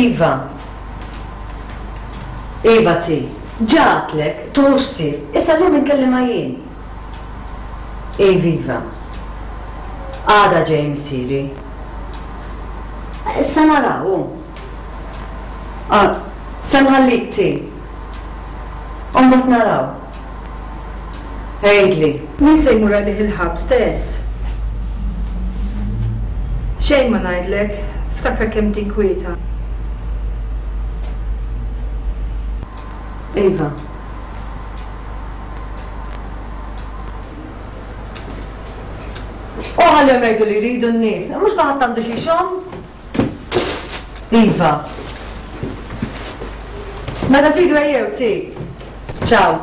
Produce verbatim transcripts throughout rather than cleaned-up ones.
Iva. Iva ti, ġatlek, tuħxsi, issa li minn kellima jien. Iva. Għada ġej msiri. Issa naraw. Ah, sanħallik ti. Umbat naraw. Ejdli. Min se jmur għalih il-ħab stess? Xejn ma ngħidlek, ftakar kemm tinkwieta. Iva. U ħalli jgħidu li jridu n-nies, mhux qaħat għandu xi xogħol? Iva. Meta tridu ejjew ti. Ciao.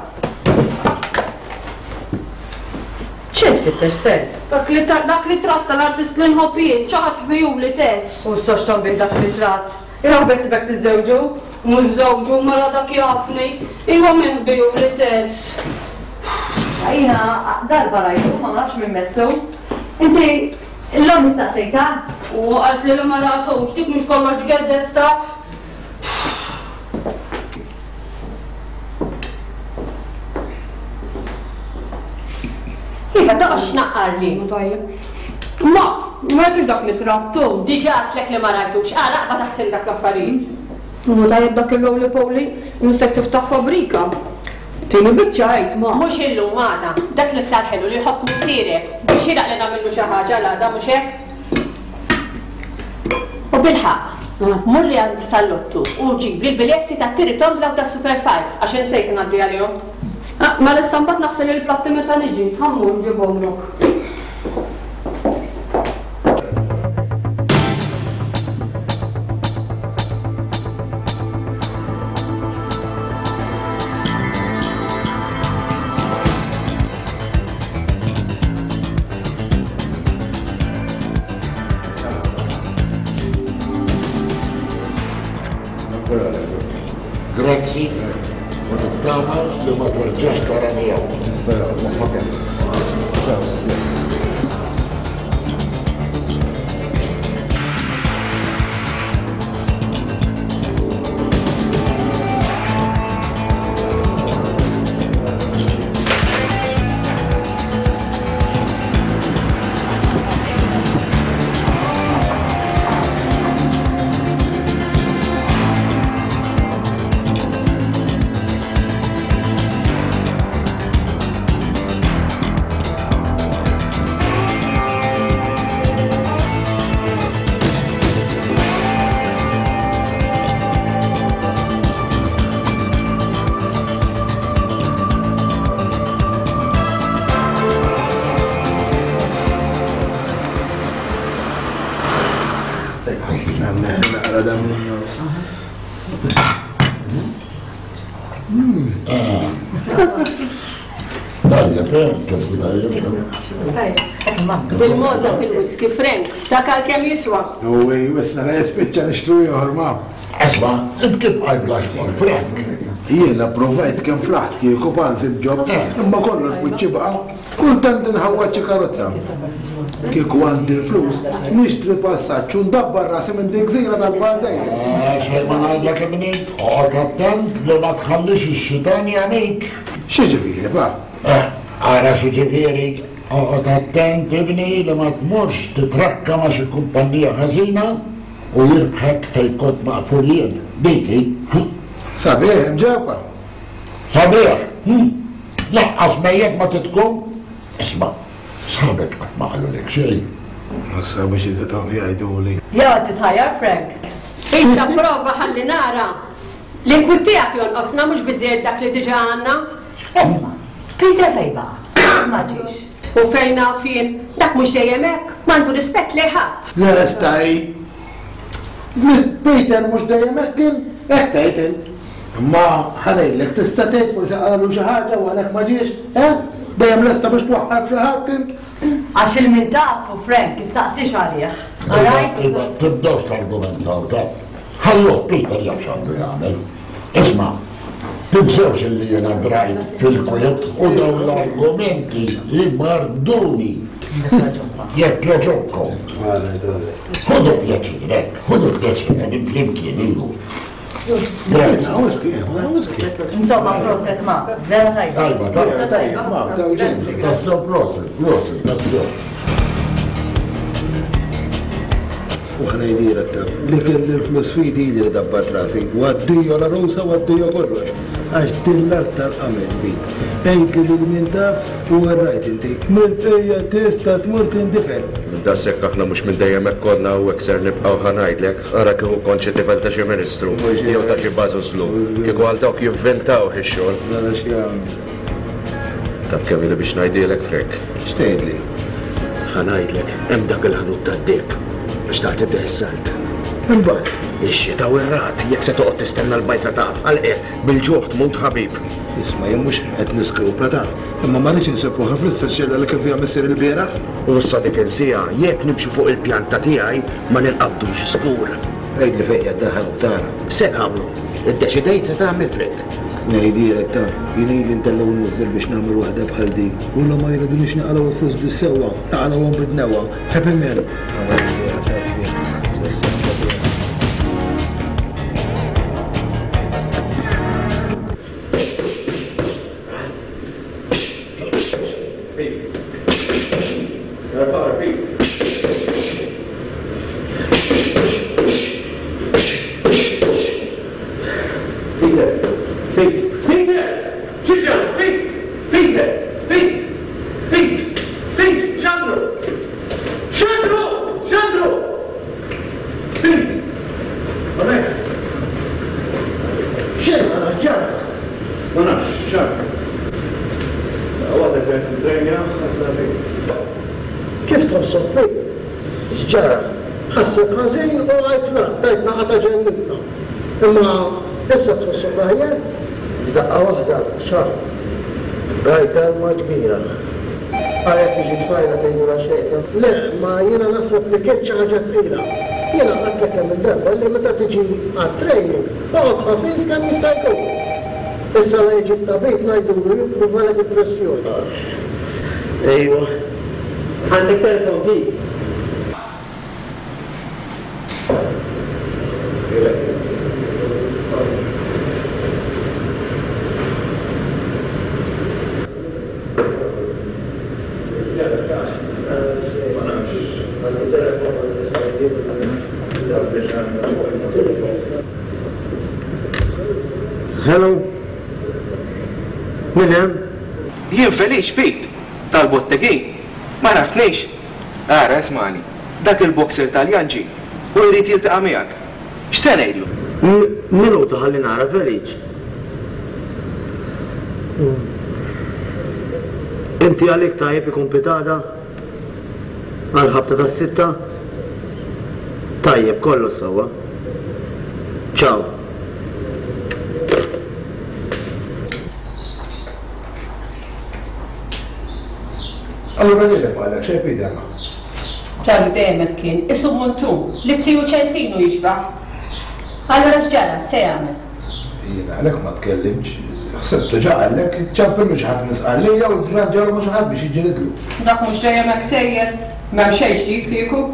ċed fit-terstel? Dak li tratta l-artist li nħobbiet, ċaħat ħbiju li tess. U s-soċ tombik dak li tratt. Iraw besibek tiż-żewġu? Mux żewġu, mara dak jafni. Iwa minn ħbiju li tess. Għajna, darba rajtu, ma nafx minn messu. Inti, l-lom nistaqsejta? U għalt li l-mara għatux, dik mux kollox għedde staff. Iva, daqx naqqarli. Ma, ma jtux dak li trattu. Diġa għatlek li ma rajtux, għara ma taħsel dak l-affarijiet. U tajjeb dak il-lowli powli, nisek tiftaħ fabrika. Tini bicċajt, ma. Mux illum għada, dak li ktarħelu li jħobb musirek, biex jiraq li namillu xaħġa l-għada, mux hekk? U bilħaq, murri għand tal-lottu, u ġib li l-biljetti ta' tiri tombla u ta' Super five, għaxen sejt naddi għal-jom. Ma l-issambat naħsel il-platti meta niġi, tħammur ġibomlok. Grazzi, u nittama li ma terġax tarani għaw. Nispera, ma kien. Bil-modda fil-whisky Frank, ftakar kem jiswa. U jwissa la jispiċċa nishtru joħor ma. Esma, intib għal-blax for Frank. Jiena provajt kem flaħt kieku pansi ġob, imma kollox fuċċibqa, kuntant nħawwaċi karozza. Kieku għandi l-flus, nishtri passaċ un dabbar rasi minn dik zira tal-bandej. Xej ma najdlek imnit, għod attent li ma tħallix il-xitan janik. Xieġifiri, pa? Għara xieġifiri, għod attent ibni li ma tmurx titrakka ma xie kumpanija ħazina u jirbħek fej kod maqfulien. Diki. Sabiħ, mġawpa. Sabiħ. Laqqas mejjek ma titkun. Isma, sabek għat maqlu lek xej. Nassa biex jizetaw jgħajdu li. Ja, titħajar Frank. Issa prova ħalli nara. L-inkun tijak jonqosna mux bizzejed dak li tiġa għanna. Esma, Peter fejba, ma ġiex. U fejna fien, dak mux dejjemek, mandu rispett li ħadd. Le, staj. Peter mux dejjemek kien, ektajtin. Ma ħanejlek tista' tgħid forsi qalu xi ħaġa u għalhekk ma ġiex, eh? Dejjem lesta biex twaqqaf xi ħadd int. Għax il-min tafu Frank, issaqsix għalih. Alright? Tibdawx tal-argumentaw ta' ħallu Peter jaf x'għandu jagħmel. Isma', Tinsewx li jena drajt fil-kwiet u daw l-argumenti jimarduni. Jekk joġobkom. Ħudu pjaċirek, ħudu pjaċirek, flimkien ilu. Grazie. Insomma, proset ma, vera ħajba. Tajba, tajba, tajba, ma, tajba, tassew proset, proset, tassew. U ħana jdirek ta' li kelli l-flus fidi li dabbat rasi, waddiju la rosa, waddiju kollox, għax dillar tal-qamel bi. Enki li min taf u għarrajt inti, mil-bejja testa tmur tindifer. Da sekk aħna mux minn dejjem ekkonna u ekser nibqaw ħanajdlek, għara kieku konċi tifel ta' xi ministru, jew ta' xi bażuslu, kieku għal dawk jivventaw ix-xogħol. Nara x'jagħmel. Tab kemm li biex ngħidilek frek. X'tgħidli? Ħanajdlek, hemm dak il-ħanut tad-dib biex tagħti d-dessalt. Imbagħad. Ix-xita u r-rat, jekk se toqgħod tistenna l-bajtra taf, għalqek bil-ġuħ tmut ħabib. Isma' jien mhux qed niskrupa ta' imma ma rridx insibbuha fl-istaċċella li kien fiha missier il-bieraħ. U issa dik insija, jekk nimxu fuq il-pjanta tiegħi ma nilqabdux skur. Għejdli fejn jaddaħal u tara. Se nagħmlu, iddeċidejt se tagħmel frek. Ngħidilek ta' jien ili ntellaw niżżel biex nagħmel waħda bħal dik. U ma jridunix naqalgħu il-flus bis-sewwa, naqalgħuhom bid-newwa. Happy man. Kif tħossok li? X'ġara? Ħassek ħażin u għajtna, tajtna ħata ġenitna. Imma issa tħossok aħjar? F'daqqa waħda, xar. Rajta ma kbira. Għalet tiġi tfajla tgħidu la xejta. Le, ma jiena naħseb li kien xi ħaġa tqila. Jiena għadlek hemm il-darba li meta tiġi għat-training, noqgħod ħafiż kemm jista' jkun. Issa la jiġi t-tabib ngħidulu jippruva lek il-pressjoni. Ejwa. Għandek telefon ġdid. Hello. Min hemm? Jien Felix Pete tal-bottegin. Ma nafnix. Ara, ismani, dak il-boxer Taljan ġi u jrid jiltaqa' miegħek. X'se ngħidlu? Minuta ħalli nara Felix. Inti għalik tajjeb ikun pitada? Għal-ħabta tas-sitta? Tajjeb kollu sewwa. Ciao. Allora ġelek għalek, xej bidema? ċar demet kien, issu montum, li t-siju ċelsinu jiġbaħ. Allora xġara, se jgħamil? Jina għalek ma tkellimx, xsebtu ġaqallek, ċampillu ġħad nisqalli, jew ġraġġalu mux ħad biex iġġilidlu. Dak mux dajemek sejjer, ma xejx ġdid kieku?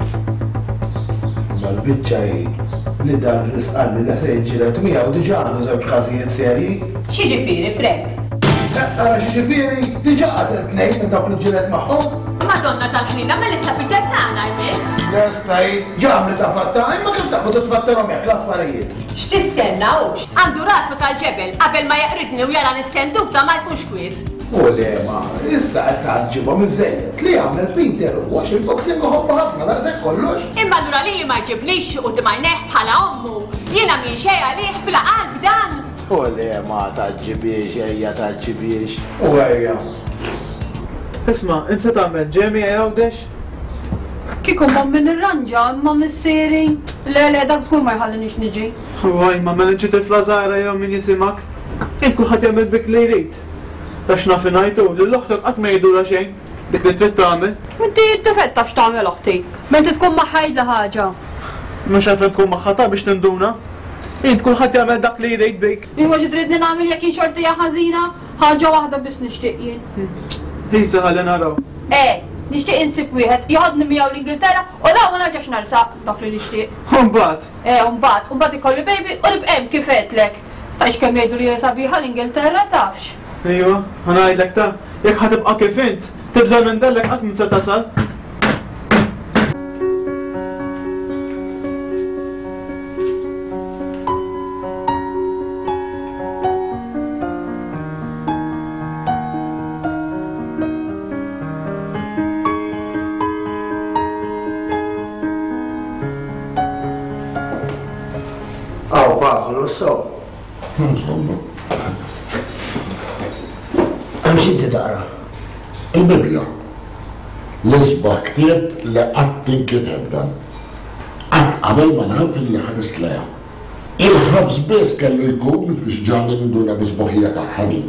Mal-bicċa li dan nisqalli li se iġġilet miegħu diġà għandu żewġ każijiet serji. X'jiġifieri frek? Għara xiġifieri, diġà għadet nejt minn dawk li ġilet magħhom. Madonna tal-ħnina mill-issa Peter tagħna jmiss. Nestajt, ġamli ta' fatta, imma kif taqbu titfattarhom jekk l-affarijiet. X'tistennawx? Għandu rasu tal-ġebel qabel ma jaqridni u jara nistendubta ma jkunx kwiet. U lema, issa qed taġġibhom iż-żejjed li għamel Peter u għax il-boxing uħobba ħafna daqshekk kollox. Imma allura li ma jġibnix u dimajneħ bħala ommu, jiena min xej għalih bla qalb dan. U lema taġġibiex, ejja taġġibiex. U ejja. Isma, inti tagħmel ġemi għawdex? Kiku ma minn ir-ranġa, ma missieri. Le, le, dak żgur ma jħallinix niġi. Għaj, ma mela ġi tifla żgħira jew min jisimak. Inkun ħadd jagħmel bik li jrid. Għax nafi ngħidu li l-oħtok qatt ma jgħidula xejn. Dik li trid tagħmel. Inti tifett taf x'tagħmel oħti. Meta tkun ma ħajdla ħaġa. Mhux għalfejn tkun magħha biex tinduna. Int kulħadd jagħmel dak li jrid bik. Imma xi tridni nagħmel jekk in xortija ħażina, ħaġa waħda biss nixtieq jien. Issa ħalli naraw. Eh, nixtieq insib wieħed jħodni miegħu l-Ingilterra u la ma nerġax narsaq dak li nixtieq. Mbagħad. Eh, mbagħad, mbagħad ikolli baby u nibqem kif qedlek. Tax kemm jgħidu li sabiħa l-Ingilterra tafx. Ejwa, ħanajdlek ta' jekk ħatibqa' kif int, tibża minn dallek qatt min se tasal. Aw, Paolo, so. Insomma, Hemm xinti tara. il-Bibja. L-isbaħ ktieb li qatt inkiteb dan. Qatt qabel ma naf li ħares leha. Il-ħabs biss kellu jkun biex ġanni nduna bisboħija ta' ħanin.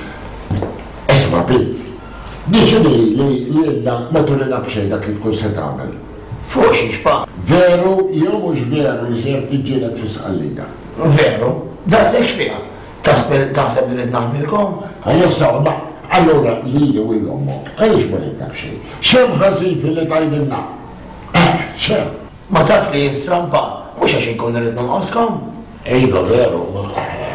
Isma' Pit, diċu li li li jenna ma tulina b'xejn dak li tkun se tagħmel. Fuq xi xpa. Veru jew mhux veru li ser tiġġieled fi sqallija. Veru, da sekx fiha. Taħseb li rid naħmilkom? Issa, ma allura li li u l-ommok, għaliex ma jidna b'xejn. Xem ħażin fil-li tajdilna? Xem? Ma taf li jinstrampa, mhux għax inkun irid nonqoskom? Ejda veru, ma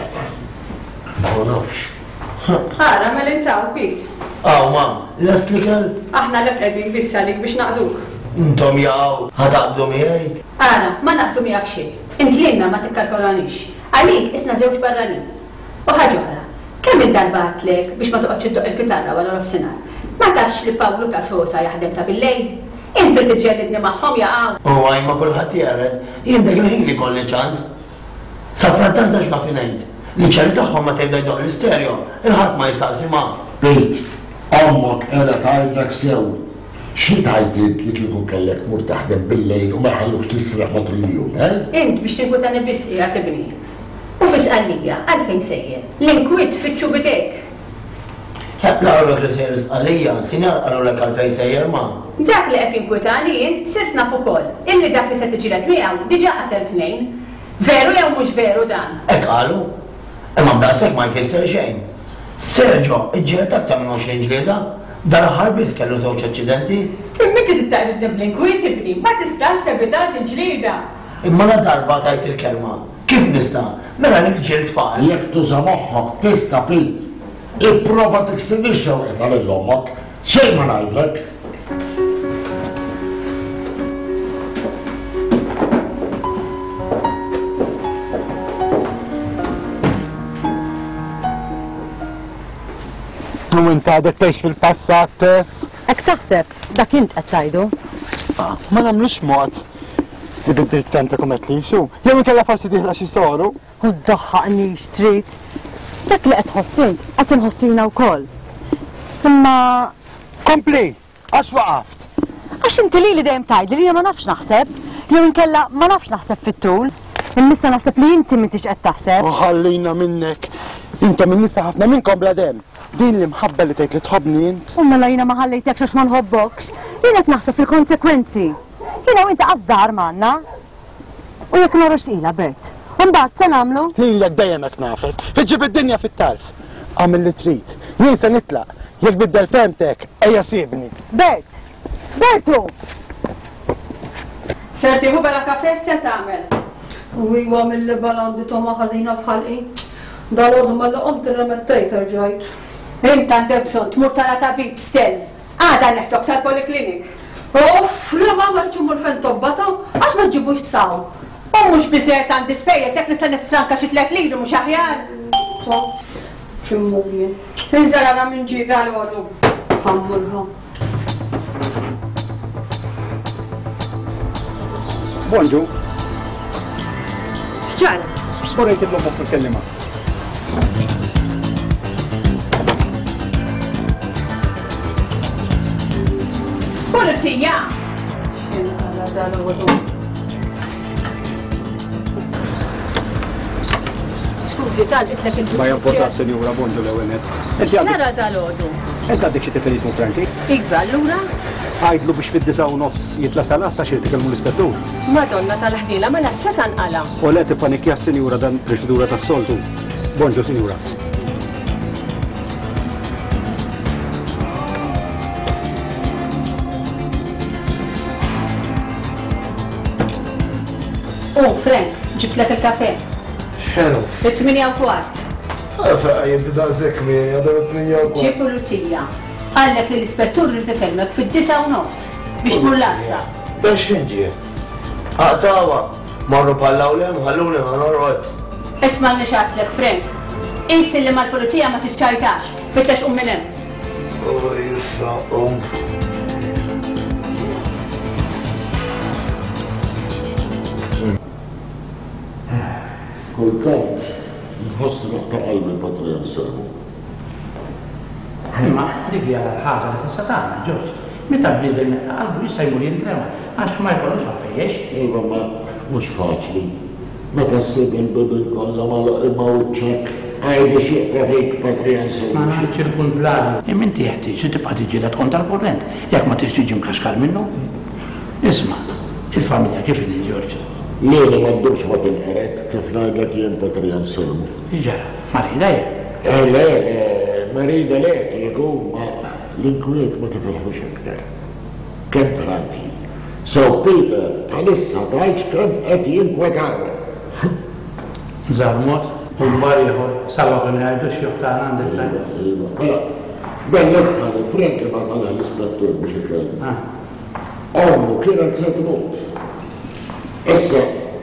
ma nafx. Ħara, mela intaw, Pit. Aw, mam, lest li kell? Aħna l-qegħdin bissalik biex naqduk. Intom jaqgħu, ħataqdu miegħi? Ħara, ma naqdu miegħek xejn. Int lienna ma tikkalkolanix. Għalik isna żewġ barranin. U ħaġa oħra, kemm id-darba għatlek biex ma toqgħodx iddoq il-kitarra wara nofsinhar. Ma tafx li Pawlu ta' Sosa jaħdem ta' bil-lejl. Inti tiġġellidni magħhom jaqgħu. U għaj ma kulħadd jared, jien dak il-ħin li kolli ċans. Sa frattantax ma finajt. Li ċari tagħhom ma tibda jdoq l-istereo, il-ħadd ma jistaqsi ma. Pit, ommok qiegħda tgħidlek sew. Xi tgħidlek li kieku kellek mur taħdem bil-lejl u ma ħallux tisraħ matul il-jum, eh? Int biex tinkutani biss qiegħed tibni. U fisqallija, għalfejn sejjer. L-inkwiet fitxu bidek. Laqgħu li sejjer isqallija, sinja qalu lek għalfejn sejjer ma. Dak li qed jinkwitani jien sirt naf ukoll. Illi dak li se tiġilek miegħu diġà qatel tnejn. Veru jew mhux veru dan? Hekk qalu. Imma b'daqshekk ma jfisser xejn. Serġo, iġġieled aktar minn għoxrin ġlieda, dar aħħar biss kellu żewġ aċċidenti. Imma inti titaqlib l-inkwiet tibni, ma tistax tebitat il-ġlieda. Imma la darba tajt il-kelma. Kif nista? Mela l-ġielt faqal. Jekk tuża moħħok tista' Pit. Ipprova tiksibixxa wieħed għal ommok. Xejn ma ngħidlek. U inta għadek tgħix fil-passat tess? Ek taħseb, dak int qed tgħidu? Isma' ma nagħmlux mod li bid-dritt fem ta' kumet li xu. Jew inkella forsi diħla xi soru. U ddoħħaqni xtrit. Dak li qed ħossint, qed inħossina wkoll. Imma Kompli, għax waqaft. għax inti li li dejjem tgħidli li ma nafx naħseb, jew inkella ma nafx naħseb fit-tul. Immissa naħseb li inti m'intix qed taħseb. U ħallina minnek. Inta minn nisa ħafna minnkom bla dem. Din li mħabba li tgħid li tħobbni int. U mela jiena ma ħallejtek għax ma nħobbokx. Jien qed naħseb fil-konsekwenzi. Jiena u inti qażdar manna. U jekk nara x'tqila Bert. Imbagħad se nagħmlu? Lilek dejjem hekk nafek. Iġġib id-dinja fit-tarf. Għamil li trid. Jien se nitlaq. Jekk biddel femtek, ejja sibni. Bert! Bertu! Ser tieħu bela kafè se tagħmel. U iwa mill-li balandi toma ħażina bħalqi. Dal-għodu ma l-qom t-remettejt rġajt. Int għandek bżonn tmur tara tabib stell. Għada neħtok sal-poliklinik. Uff, li ma għamilċu mur fejn tobbata, għax ma ġibux saw. U mhux biżejjed għandi spejjeż jekk nista' nifranka xi tliet liri mhux aħjar. ċimmurji. Inżel ara minn ġida l-għodu. Ħammurha. Bonġu, X'ġara? borrejt il-lobok fil-kellima. Pulizija! X'inqala dal-għodu. Skużi, tal-itlek il-ġu. Ma jabbotat senjura Bonġu l-ewenet. Nara dal-għodu. Ed għaddek xie tefelismu Franki? Iva, allura? Għajdlu biex fid-disa u nofs jitla sal-assa xie tikelmu l-ispettur. Madonna tal-ħdila ma nassa tanqala. U le tipanikja s-sinjura dan proċedura tas-soltu. Bonġu, sinjura. Oh, Frank, ġiblek il-kafe. Xenu? Il-tminja u kwart. Għafa, jinti da' zekmi, għadar il-tminja u kwart. Ġi pulizija. Għallek li l-ispettur li tifellmek fid-disa u nofs biex mullassa. Da xinġi? Għatawa, marru pallawlem, ħalluni għanorqot. Isma' li xatlek, Frank. Insi li mal-pulizija ma tiċċajtax, fittex um minn hemm. U jissa, um. Kultant, nħossu naqta qalbi l-patrijan servu. Ma, dik hija ħaġa li tista' tagħmel, Ġorġ. Meta bniedem naqta qalbu jista' jmur jintrema għax ma jkollux għaffejjex. Iva ma mhux faċli. Meta ssib il-bibin kollha magħluq imma wiċċek għajdi xieqra fik patrijan servu. Ma nħiċ il-kuntrarju. Imma inti jeħtieġ li tibqa' tiġi tkun tal-kurrent jekk ma tix tiġi mkaxkar minnu. Isma', il-familja kif inhi Ġorġ? Lieli ma ddux ma tinqeret kif ngħidlek jien patrijan servu. Iġara, marida jek. Eh, le, marida le, jekk ma l-inkwiet ma tifilħux iktar. Kemm tranquil. So Peter, għalissa tajċ kemm qed jinkwetaw. Zarmot, u mbar ieħor sawa kien jgħidux joħtan għandek tajn. Mela, bellek għal Frank ma għal l-ispettur biex ikellem. Ommu kienet se tmut. Issa,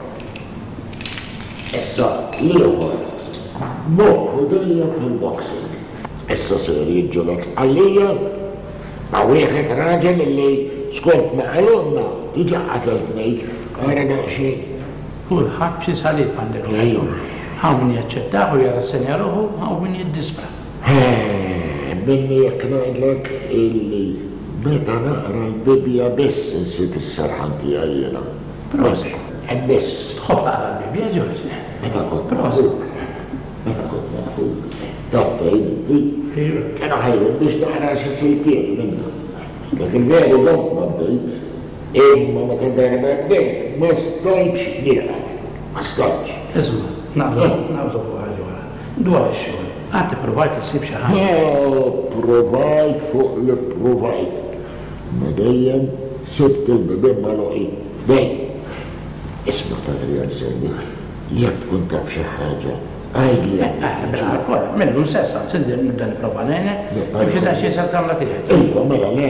issa l-ieħor moħħu dejjem fil-boxing. Issa ser jiġġolet għalija ma' wieħed raġel li skont ma' għalunna iġa qateltni għara daqsxejn. Kulħadd b'xi salib għandek l-għajjum. Hawn min jaċċettaħ u jara s-senja ruħu, hawn min jiddispra. Minni jekk ngħidlek illi meta naqra l-Bibja biss insib is-serħan tiegħi jiena. Prosi. Għaddis. Tħobb taqra l-Bibja, Ġorġ. Meta kont maħfud. Meta kont maħfud. Tappa jiddi. Kena ħajru biex naqra xi sejtiet minna. Dak il-veru dont ma bdejt. Imma meta darba bdejt ma stajtx nieqra. Ma stajtx. Isma', naqbdu naqbdu fuq ħaġa wara. Dwar ix-xogħol. Għadti provajt issib xi ħaġa. Provajt fuq li provajt. Ma dejjem sibt il-bibien magħluqin. Dejjem. Isma' patrijan servu, jekk tkun taf xi ħaġa, għajli. Bil-ħarkol, minnu sessa, nsindir nibda nipprova ngħinek, biex ida xi sal kamla tiegħek. Ejwa, mela le.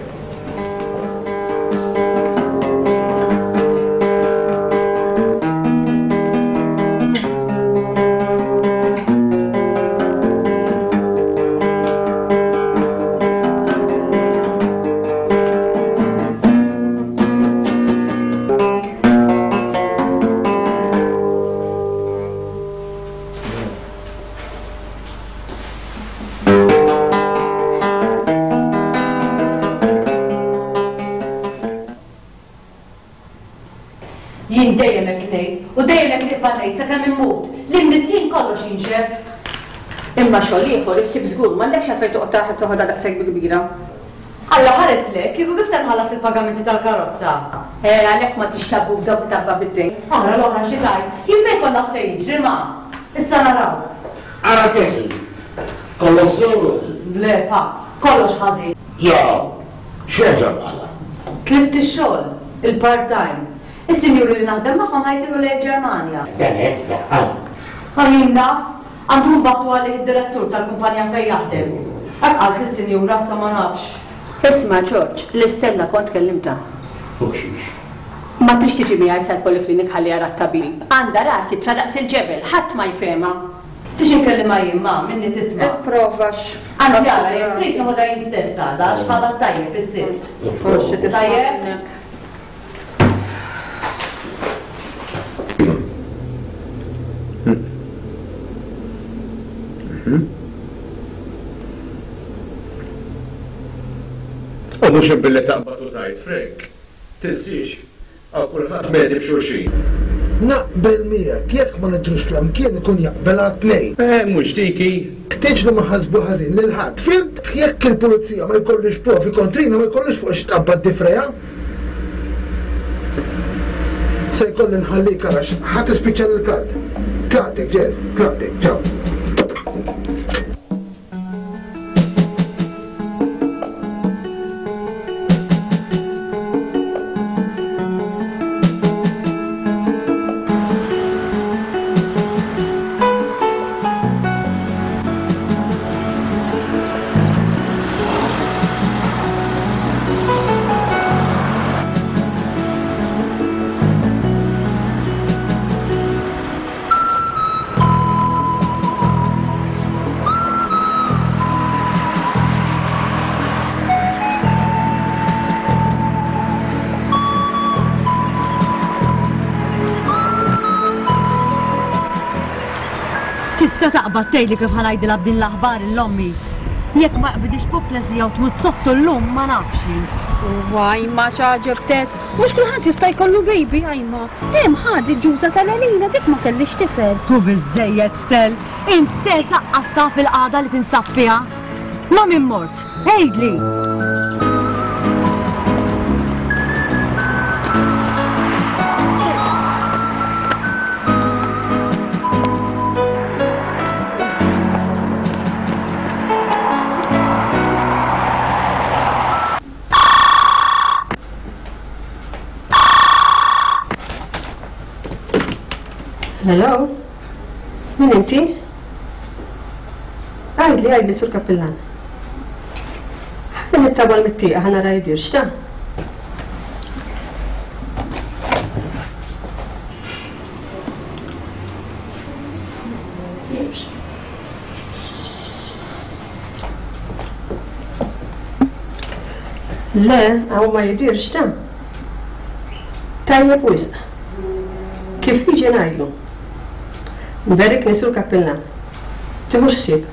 Jien dejjem hekk ngħid, u dejjem hekk nibqa' ngħid sakemm immut. L-immiżjien kollox jinxef. Imma xogħol ieħor issib żgur m'għandekx għalfejn toqgħod toħodha daqshekk kbira. Alla ħares lek, kieku kif se nħallas il-pagamenti tal-karozza? Eh, għalhekk ma tix tabbuża u tabba bid-dejn. Ara l-oħra xi tajt, jien fejn kollha se jiġri ma'. Issa naraw. Ara tesli. Kollox sew. Le pa, kollox ħażin. Jaw, x'eġa bħala? Tlift ix-xogħol, il-part-time. Is-sinjuri li naħdem magħhom ħajtilu lejn Ġermanja. Dan hekk laqgħa. Ħajjin naf, għandhom baħtu għalih id-direttur tal-kumpanja fejn jaħdem. Għal qalt is-sinjura sa ma nafx. Isma' Ġorġ, l-Istella kont kellimta. Fuxix. Ma trix tiġi miegħi sal-poliklinik ħalli ara t-tabib. Għandha rasi tradaqs il-ġebel, ħadd ma jfehmha. Tix inkellima jien ma' minni tisma'. Provax. Anzi ara, jekk trid noħodha jien stess għadha għax ħabat tajjeb is-sibt. Forsi Tajjeb? U mux billi taqbad u tajt, Frank. Tinsiex, għaw kulħadd medi b'xulxin. Naqbel miegħek, jekk ma nidrux fl-imkien ikun jaqbel għat-tnejn. Eh, mux diki, Meħtieġ li ma ħasbu ħażin lil ħadd. Fimt jekk il-pulizija ma jkollix provi kontrina ma jkollix fuq x'tabba d-difreja. Se jkolli nħallik għalax ħadd ispiċċa l-kart. Klatik, ġez, klatik, ċaw. Tista taqbad tgħidli kif ħanajdilha b'din l-aħbar l-ommi. Jekk ma qbidix poplesija u tmut sottu l-lum ma nafxi. Għajma xaġeb tess, mux kulħadd jista' jkollu baby għajma. Hemm ħadi ġuża tal-Elina dik ma kellix tifel. U biżejjed stel, int stel saqqasta fil-qagħda li tinsab fiha. Ma min mort, għejdli. Hello? Min inti? Għajdli, għajdli sur kappillan. Ħana nittaba l-mittiqa, ħana rajdir, xta? Le, għaw ma jidir, xta? Tajjeb wisq. Kif iġi ngħidlu? Nverik nisur kappillan. Tieħu x'sib.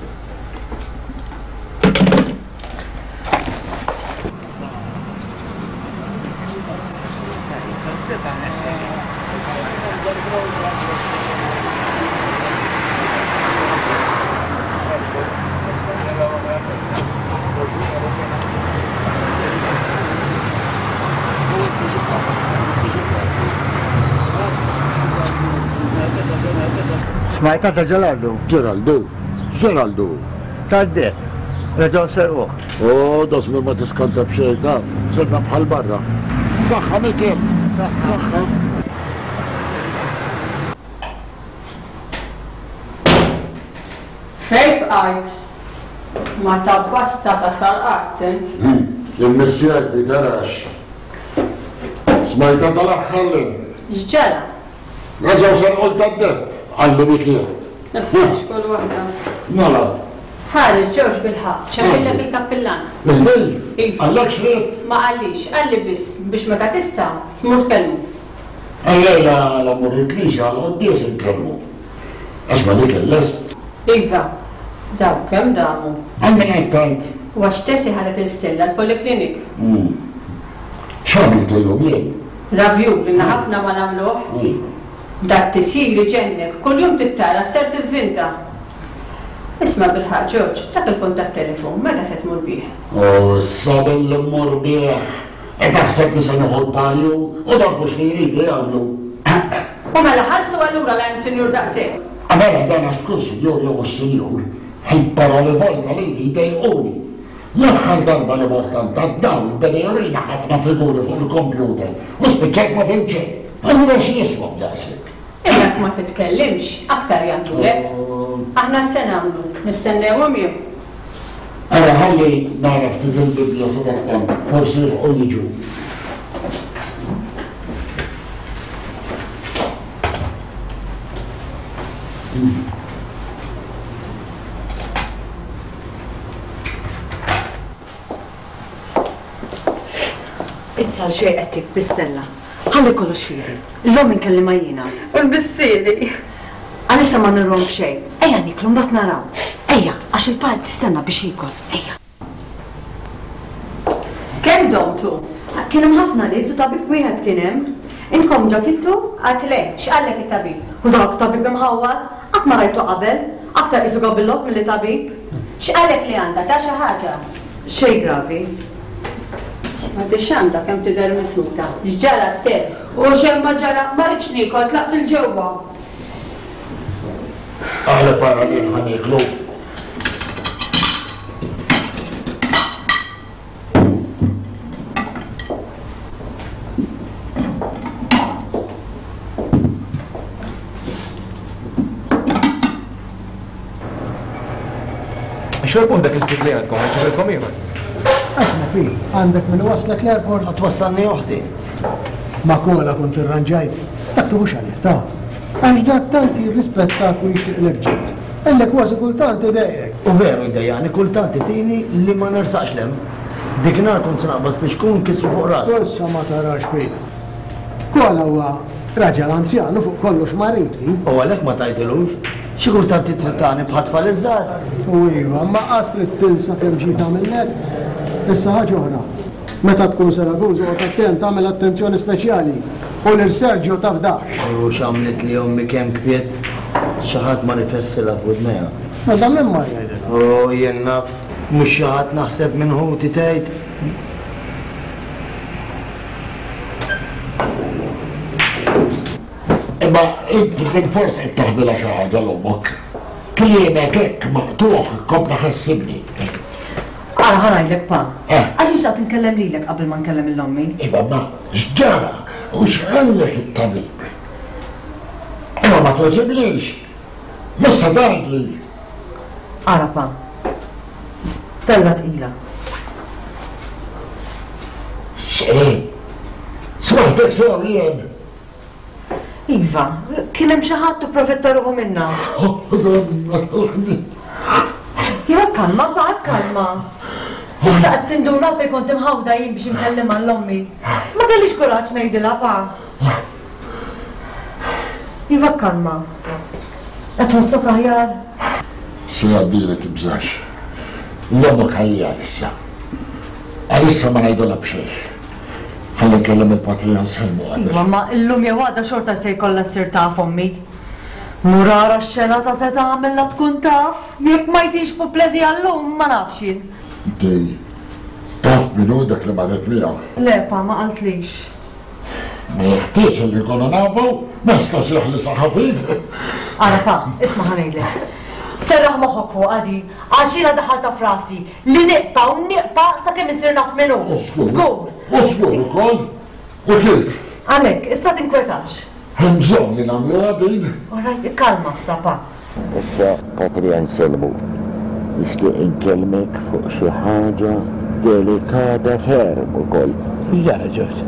Smajta ta' Ġeraldu? Ġeraldu? Ġeraldu? Taddet, reġaw serqu. O, dosmi ma tiskanta bxejta, sirna bħal barra. Saħħa mikiem, saħħa. Fej bqajt? Ma tabbasta ta' sarqat int. Il-missijak li tarax. Smajta tal-axħalli. X'ġara? Reġaw serqu taddet. Għallu bikir. Nassax kol wahda. Mala. Ħari ġewġ bil-ħaq, ċemilla fil-kappillan. Iħdej, għallak xriet? Ma għallix, għalli bis, biex meta tista, mur tkellmu. Għallej la mur il-klisa, għal-għoddies il-kelmu. Asma dik il-les. Iva, daw kem damu. Għammin għattajt. Għax tessi ħalet il-stella l-poliklinik. ċabin tajlum jien? Ravju, li naħafna ma namluħ. Dak tisir li ġennek, kull-jum tittara, s-sert il-vinta. Isma bil-ħaq, Ġorġ, dak il-kontat telefon, meta se tmur bih? O, sabel l-mur bih. E taħseb li se noħol palju, u dak mux li jrid li għamlu. U mela ħarsu għallura l-għan senjur daqseg. Għamela dan għaskun senjur jew senjur, ħil-paroli vojta li li jdejquni. L-aħħar darba li mortan ta' dawn beni jorina ħafna figuri fuq il-kompjuter, u spiċċek ma fimċek. Għamlu xie jiswab daqseg. Ejjak ma titkellimx, aktar jagħmlulek. Aħna se nagħmlu, nistennewhom jew. Ara ħalli naraf ftit il-Bibja sadaqhom, forsi u jiġu. Issa l-xej qed bistella. Ħalli kollox fidi. L-lum inkellima jiena. U l-bissili. Għalissa ma nirrom xej. Ejja niklu mbagħad naraw. Ejja, għax il-pad tistenna biex jikol. Ejja. Kemm domtu? Kien hemm ħafna nies u tabib wieħed kien hemm. Inkom ġa kiltu? Għat le, x'qallek it-tabib? U dak tabib imħawwad, qatt ma rajtu qabel. Aktar isu għabillok mill-li tabib? X'qalek li għandha ta' xi ħaġa? Xej gravi. Ma biex għandha kemm tidher mismuta. X'ġara Stef? U xemm ma ġara ma rridx nikol tlaqt il-ġewwa. Għale para li ħaniklu. Xorbuħ dak il-fit li għadkom, għanċibilkom jgħu? Asma fi, għandek minn waslek l-airport. Ma twassalni uħdi. Ma kola kont irranġajt. Dak tuħux għalih, ta' għax dak tanti rispettak u jishtiq l-ġid. Ellek kważi kultanti dejjek. U veru id-dejjani, kultanti tini li ma nersaqx lem. Dik nar kont naqbad biex kun kisru fuq ras. Issa ma tarax fit. Kola huwa raġel anzjanu fuq kollox mariti. U għalek ma tajtilux? Xi kultanti trittani bħatfa l-iżżar? U iva, ma qasri t-tilsa kemm ġita minnek. Issa ħaġa oħra. Meta tkun Saragużu u attent tagħmel attenzjoni speċjali u lil Sergio taf dak. U x'għamlet li ommi kemm kbiet xi ħadd ma nifessila f'udnejha. Ma da minn ma jgħidilha. U jien naf mhux xi ħadd naħseb minn ħuti tgħid. Imma inti bil-fors qed taħdilha xi ħaġa l-ommok. Kliemek hekk maqtuħ kompla ħassibni. Għara ħanajlek pa. Għax xaqt nkellem lilek qabel ma nkellem l-ommi. Iba ma x'ġara u x'qallek it-tabib. Imma ma toġiblix. Mussa darli. Għara pa. Stella tqila. X'qri? Smaħtek sew jien. Iva, kien hemm xi ħadd ipprofetta ruħu minnha. Iva kalma pa, kalma. Issa qed tinduna fejn kont imħawda jien biex inkellem għall-ommi. Ma kellix kuraġġ ngħidilha pa. Iva kalma. Qed tħossok aħjar? Se għaddili tibżax. L-ommok ħajja issa. Għalissa ma ngħidulha b'xejn. Ħalli nkellem il-Patrijan Selmu għandek. Mamma, illum jew għadha xorta se jkollha ssir taf ommi. Murara x-xena ta' se tagħmilha tkun taf. Jekk ma jdix fu pleżi għallum ma nafx jien. Dej, taf minu dak li marret miegħu. Le pa, ma qaltlix. Ma jeħtieġ li jkunu nafu, ma jistax jaħli saħafif. Ara pa, isma' ħanejdlek. Serraħ moħħok fuq għadi, għaxina daħalta frasi li niqta u niqta sa' kemm insir naf minnu. Skur. U skur ukoll? U kif? Għalek, issa tinkwetax. Hemm bżonn li nagħmlu għadin. Orajt, kalma s-sapa. Issa Patrijan Selmu, nixtieq inkellmek fuq xi ħaġa delikata ferm ukoll. Ġara ġoġ.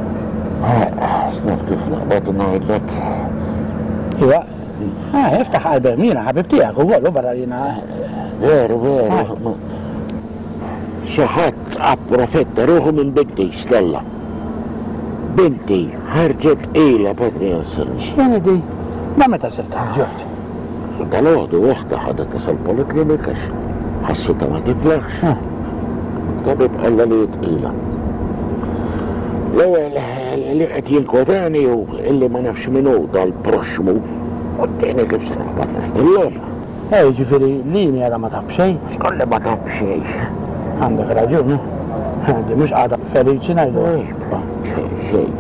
Snaf kif naqbad ngħidlek. Iwa, iftaħ qalbem jiena ħabib tiegħek ukoll barra jiena. Veru, veru. Xi ħadd approfetta ruħu minn binti Stella. Binti ħarġet ilha Patrijan Selmu. X'jeni di? Ma meta sirt ħarġet? Dal-għodu waħda ħadet tasal poliklinika ħassita ma tiblaħx. Tabib qalla li jitqila. L-ewwel li qed jinkwetani hu illi ma nafx minnu dal-proxmu. U t-tieni kif se naqbad ngħidilhom. Ej, ġifieri lini għadha ma taf xejn. Skolli ma taf xejn. Għandek raġun, di mhux għadha feliċi ngħidu. Xejn, xejn.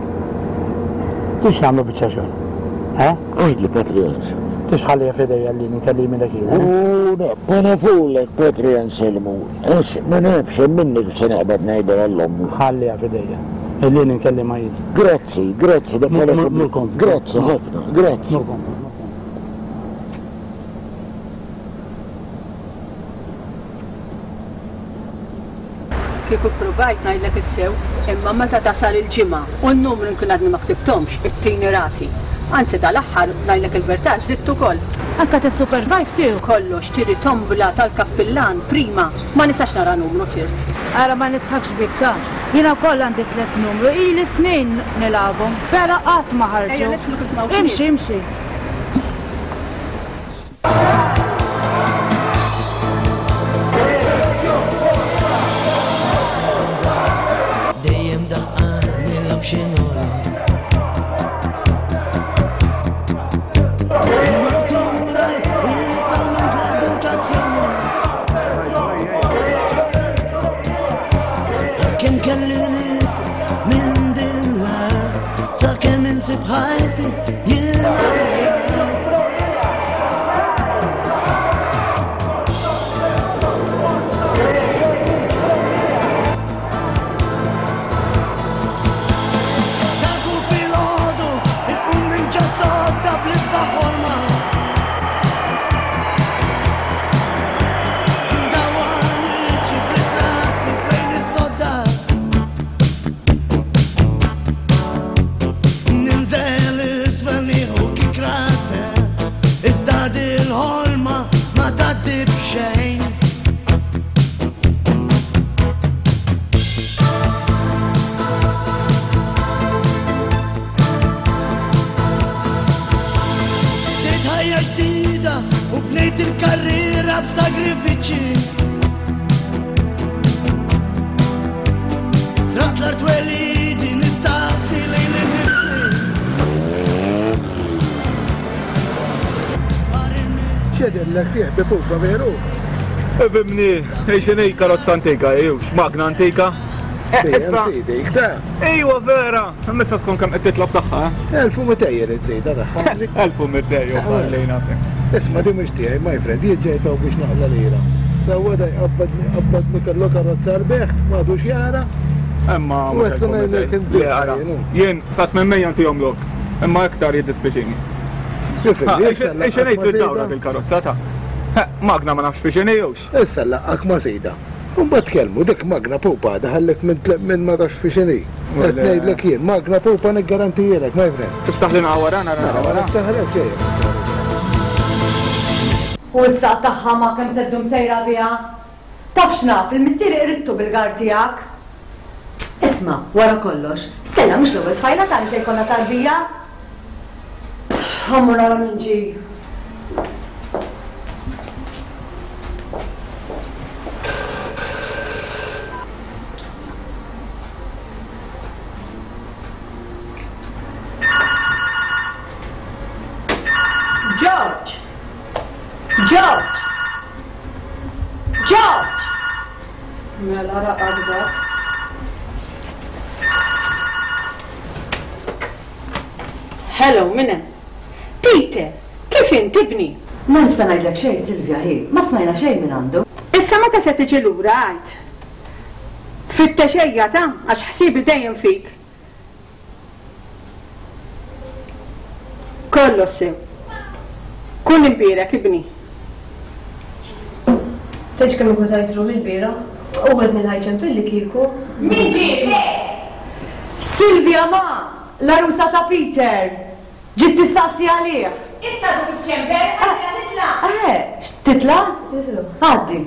Tix nagħmlu biċċa xogħol? Eh? Għajdli Patrijan Selmu. Tix ħalli fidejja li nikelli minn dak U nebba nafulek Patrijan Selmu. Ex, ma nafx minni kif se naqbad ngħidu għall-ommu. Ħalli fidejja. Illi ninkelli ma jid. Grazzi, grazzi. Grazzi, ħafna, grazzi. Kieku provajt ngħidlek issew, imma meta tasal il-ġimgħa u n-numru nkun għadni ma ktibthomx, it-tieni rasi. Anzi tal-aħħar ngħidlek il-verità żidt ukoll. Anke tis-supervive tiegħu kollox tiri tombola tal-kappillan prima ma nistax nara numru sirt. Ara ma nitħakx bik ta' jiena wkoll għandi tliet numru, ili snin nilagħbhom, vera qatt ma ħarġu. Imxi, imxi. Natura, i tal-lum bxejn. Bdejt ħajja ġdida u bnejt il-karriera b'sagrifiċi. Traqt l-art welidi nistaqsi lejn il-nifli. Xedellek sieħ bi pupa veru? Fimni, xenej karozza antika, jew, x'magna antika? Dejjem sidejk ta' Ejwa vera, messa skon kemm qed titlob tagħha. Elfu mitejjer iż-żejda tagħha. Elfu mitejjer ħallejna. Isma' di mhux tiegħi, my friend, jien ġejtaw biex naħla lira. Sewweda jqabbadni qabbadni kellu karozza rbeħ, m'għadux jara. Imma U qed ngħidlek inti. Jien sat minn mejja ntihom lok, imma iktar jiddispiċini. Ix ngħid id-dawra fil-karozza ta' Magna ma nafx fi xenejux. Issa laqqak ma sejda. Mbagħad tkellmu dik Magna Pupa daħallek minn ma tafx fi xenej. Qed ngħidlek jien, Magna Pupa niggarantijilek, my friend. Tiftaħ lina wara nara wara. Niftaħlek xejn. U s-saq taħħa ma kemm seddu msejra biha. Taf x'naf, il-missieri qrittu bil-gar tiegħek. Isma' wara kollox, Stella mhux l-ewwel tfajla tagħni se jkollha tarbija. Ħammur nara minn ġi. George! George! George! Mela raqqa. Hello, minna. Peter, kif inti bni? Ma nista' ngħidlek xejn Silvja hi, ma smajna xejn minn għandu. Issa meta se tiġi lura għajt. Fit-texejja ta' għax ħsibi dejjem fik. Kollu sew. Kun imbirek ibni. Tex kemm ikun tajtru l-bira, u għedni l-ħajċen pilli kieku. Min ġiet? Silvja ma, l-arusa ta' Peter. Ġiet tistaqsi għalih. Issa dik iċ-ċember, għadha titla'. Eh, x'titla'? Għaddi.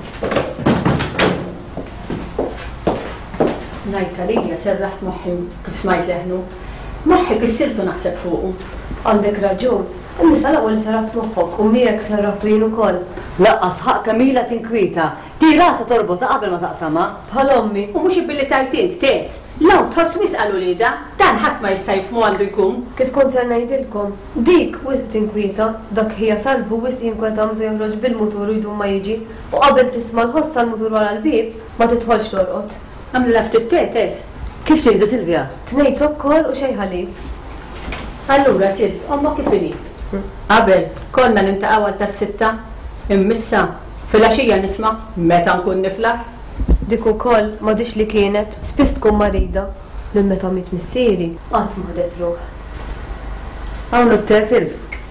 Najta Lidja serraħt moħħi kif smajt leħnu. Moħħi kissirtu naħseb fuqu. Għandek raġun. Nisa l-ewwel sarat moħħok u miegħek saratu jien ukoll. Laqqas ħaq Kamila tinkwita. Ti rasa torbota qabel ma taqsama. Bħal ommi. U mhux ibilli tajt int tes. Law tħoss wis qalu lida, dan ħadd ma jista' jifhmu għandu jkun. Kif kont ser ngħidilkom, dik wisq tinkwita, dak hija salvu wisq jinkweta meta joħroġ bil-mutur u jdum ma jiġi, u qabel tisma' l-ħoss tal-mutur wara l-bib ma tidħolx torqod. Għamlu ftit tes. Kif tgħidu Silvja? Tnejn sokkor u xejn ħalib. Allura Sil, omma kif inhi? Qabel, konna nintaqgħu għal tas-sitta, immissa fil-għaxija nisma' meta nkun niflaħ. Dik ukoll m'għadix li kienet, spiss tkun marida. Minn meta mit missieri, qatt ma ħadet ruħ. Hawn it-tesil.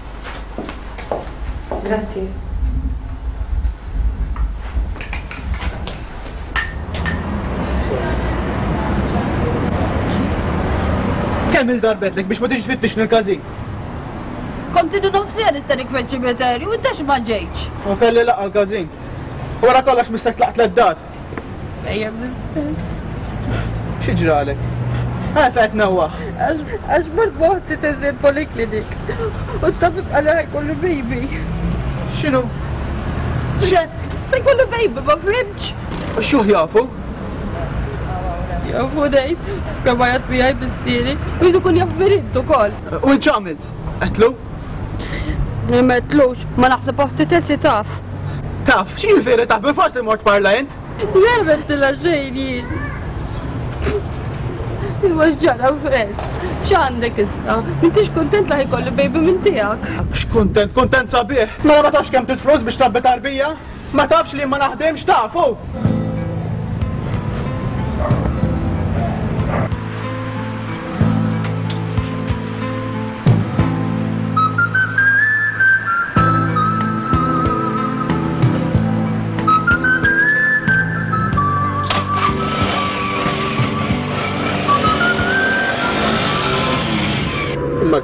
Grazzi. Kemm il-darbetlek biex ma tiġi tfittix nil-każin? Konti du nofsija nistanik feċ-ċimiteri u intax ma ġejċ. U kelli laqqa l-każin. Wara kollox mistak tlaqt l-dat. Ejjem nistess. Xieġralek? Għafet nawaħ. Għax mart moħti teżil poliklinik. U t-tabib għala kollu baby. Xinu? Xet? Se kollu baby, ma fimċ. Xuħ jafu? Jafu nejt, f'kamajat mijaj bis-siri. U jidu kun jaf mirintu kol. U nċamilt? Għetlu? Metlux, ma naħseb uħti tessi taf. Taf? Xie firri taf? Bil-forsi mort parla jent? Jemmet la xejn jien. Iwa xġara fred. X'għandek issa? Intix kontent laħi kollu baby minn tiegħek. X'kuntent, kontent sabiħ. Ma ma tafx kemm titflus biex tabbi tarbija? Ma tafx li ma naħdemx tafu?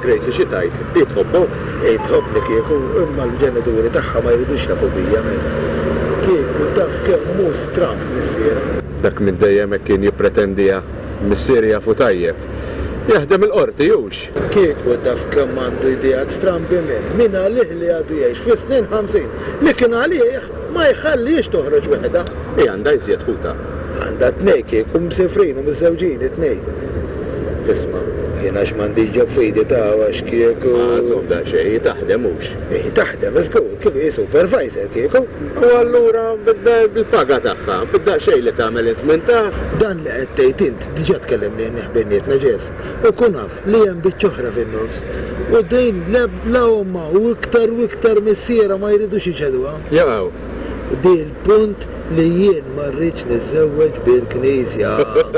Gracie xi tajt, jitħobbok? Jitħobbni kieku, imma l-ġenituri tagħha ma jridux jafu bija minn. Kieku taf kemm mhu stramb missiera. Dak minn dejjem hekk kien jippretendiha missieri jafu tajjeb. Jaħdem il-qorti jux. Kieku taf kemm għandu idejat strambi minn, min għalih li għadu jgħix fi snin ħamsin, li kien għalih ma jħallix toħroġ weħda. Hi għandha jżjed ħuta. Għandha tnej kieku msifrin u miż-żewġin it-tnej. Isma' jiena x'mandi ġob f'idi ta' għax kieku. Għazom da xej, taħdem mhux. Ej, taħdem, żgur, kif hi supervisor kieku. U allura bidda bil-paga tagħha, bidda xej li tagħmel int minn ta' dan li qed tgħid int diġà tkellimni neħbinniet naġes. U kun naf li hemm biċ-ċoħra fin-nofs. U dejn la huma u iktar u iktar missiera ma jridux iċeduha. Jaqgħu. Di l-punt li jien ma rridx niżżewweġ bil-Knisja.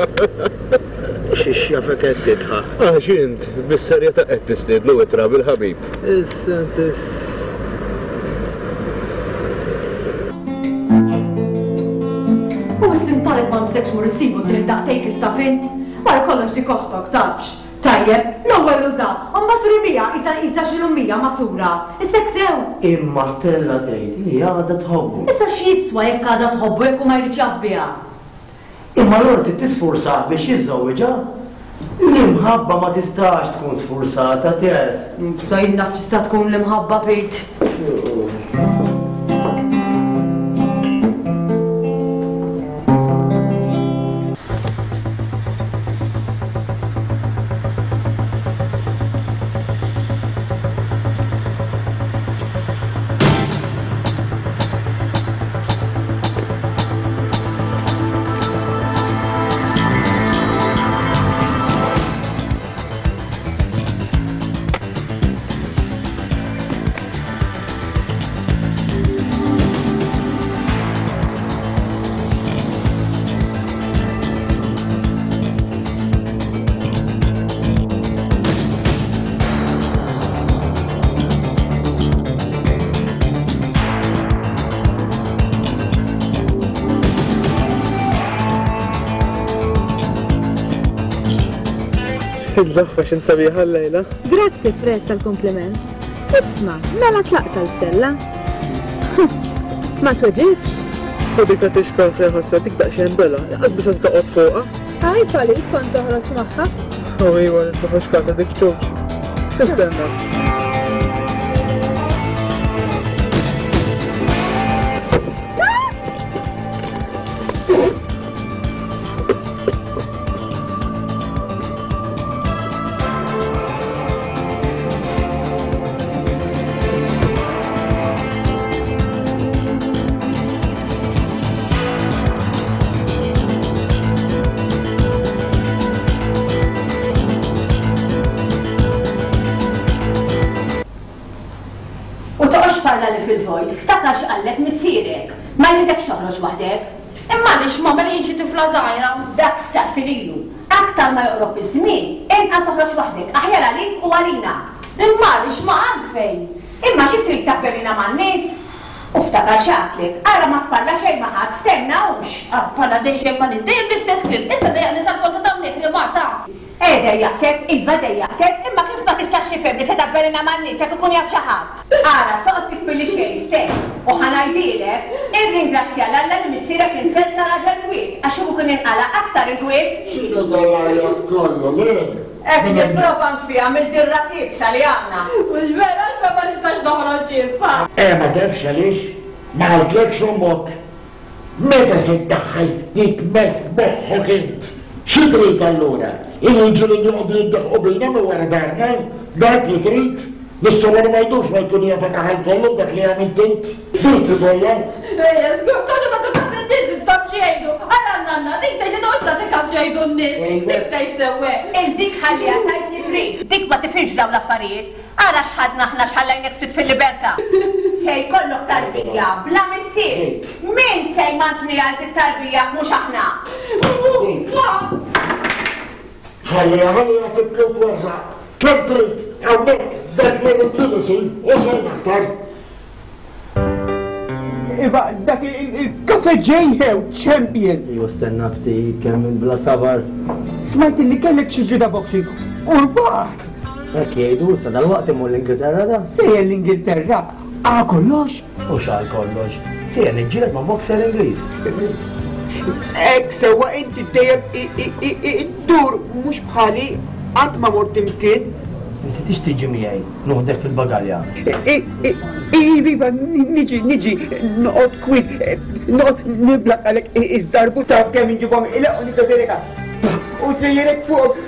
Xixja fek qed titħaq. Għax int bis-serjetà qed tistiedlu itra bil-ħabib. Issa tis. U s-sintarek ma msekx mur issibu d-daqtej kif taf int. Wara kollox di koħtok tafx. Tajjeb, l-ewwel uża, mbagħad rimija isa isa xi lummija masura. Issek sew. Imma Stella tgħid li għadha tħobbu. Issa x'jiswa jekk għadha tħobbu jekk ma jridx jabbiha. Imma l-orti tisforsa biex jiżżewweġha. L-imħabba ma tistax tkun sforzata ters. Sa jien naf tista' tkun l-imħabba Pete. Id-daffa xin sabiħa l-lejla. Grazzi Fred tal-kompliment. Isma, mela tlaqta l-Stella. Ma tweġibx. U dik ta' tixkasa jħossa dik daqxen bella, jaqas bisa t-toqot fuqa. Għaj pali, kont toħroġ maħħa. U iwa, t-toħroġ kasa dik ċuċ. Xistenna? fil-vojt, ftakar x'qallek missierek, ma jridekx toħroġ waħdek. Imma lix mama li jinxi tifla żgħira. Dak staqsi lilu. Aktar ma joqrob iż-żmien, inqas toħroġ waħdek, aħjar għalik u għalina. Imma lix ma għalfejn. Imma xi trid tafferina man-nies? U ftakar x'għatlek, ara ma tparla xejn ma ħadd ftemmnawx. Ah, parla dejjem ma niddejjem l-istess kliem, issa dejja nisal konta dawnek li ma ta'. Eh dejjaqtek, iva dejjaqtek, imma kif ma tistax tifhem li se tafferina man-nies jekk ikun jaf xi ħadd. Ara toqgħod tikbilli xejn stek, u ħanajdilek, irringrazzja l-Alla li missierek inselta raġel kwiet, għax hu kien inqala aktar il-kwiet. X'inhu dal-għajat kollu, lejn? Ek nipprova nfija mill-dirra sibsa li għandna. U l-vera l-fa ma nistax noħroġ ġirfa. Eh, ma tafx għaliex? Ma għaltlekx ummok. Meta se ddaħħal ftit mek moħħok int? Xi trid allura? Il-ġili jgħodu jiddaħħu bina mi wara darna? Dak li trid? Nissawar ma jdux ma jkun jafak aħal kollu dak li għamilt int? Dik kollha? Ejja, żgur, kodu ma tukas id-diż intom xejdu. Ara nanna, dik tgħid li dox tagħti każ xejdu n-nies. Dik tgħid sewwe. Il-dik ħalliha tajt li trid. Dik ma tifhimx dawn l-affarijiet. Ara x'ħadna aħna x'ħallejnek ftit fil-libertà. Se jkollok tarbija bla missier. Min se jmantni għal it-tarbija mhux aħna. Ħalli ħalli tibqgħu twerża. Kemm trid? Hawnhekk dak li nittilisi u xejn aktar. Iva, dak il-kafe ġejħew, champion. Ju stenna ftit kemm bla sabar. Smajt li kellek xi ġrida boxing. U l-baħt. Hekk jgħidu, sa dal-waqt imur l-Ingilterra da? Sejjer l-Ingilterra, għa kollox? U xal kollox? Sejjer nġilet ma' boxer Ingliż. Ek sewa inti dejjem id-dur mhux bħali qatt ma mort imkien. Inti tix tiġi miegħi, nuħdek fil-bagalja. Iva, niġi, niġi, noqgħod kwit, noqgħod niblaq għalek iż-żarbu taf kemm inġibhom ilaq u nibda u tejjerek fuq.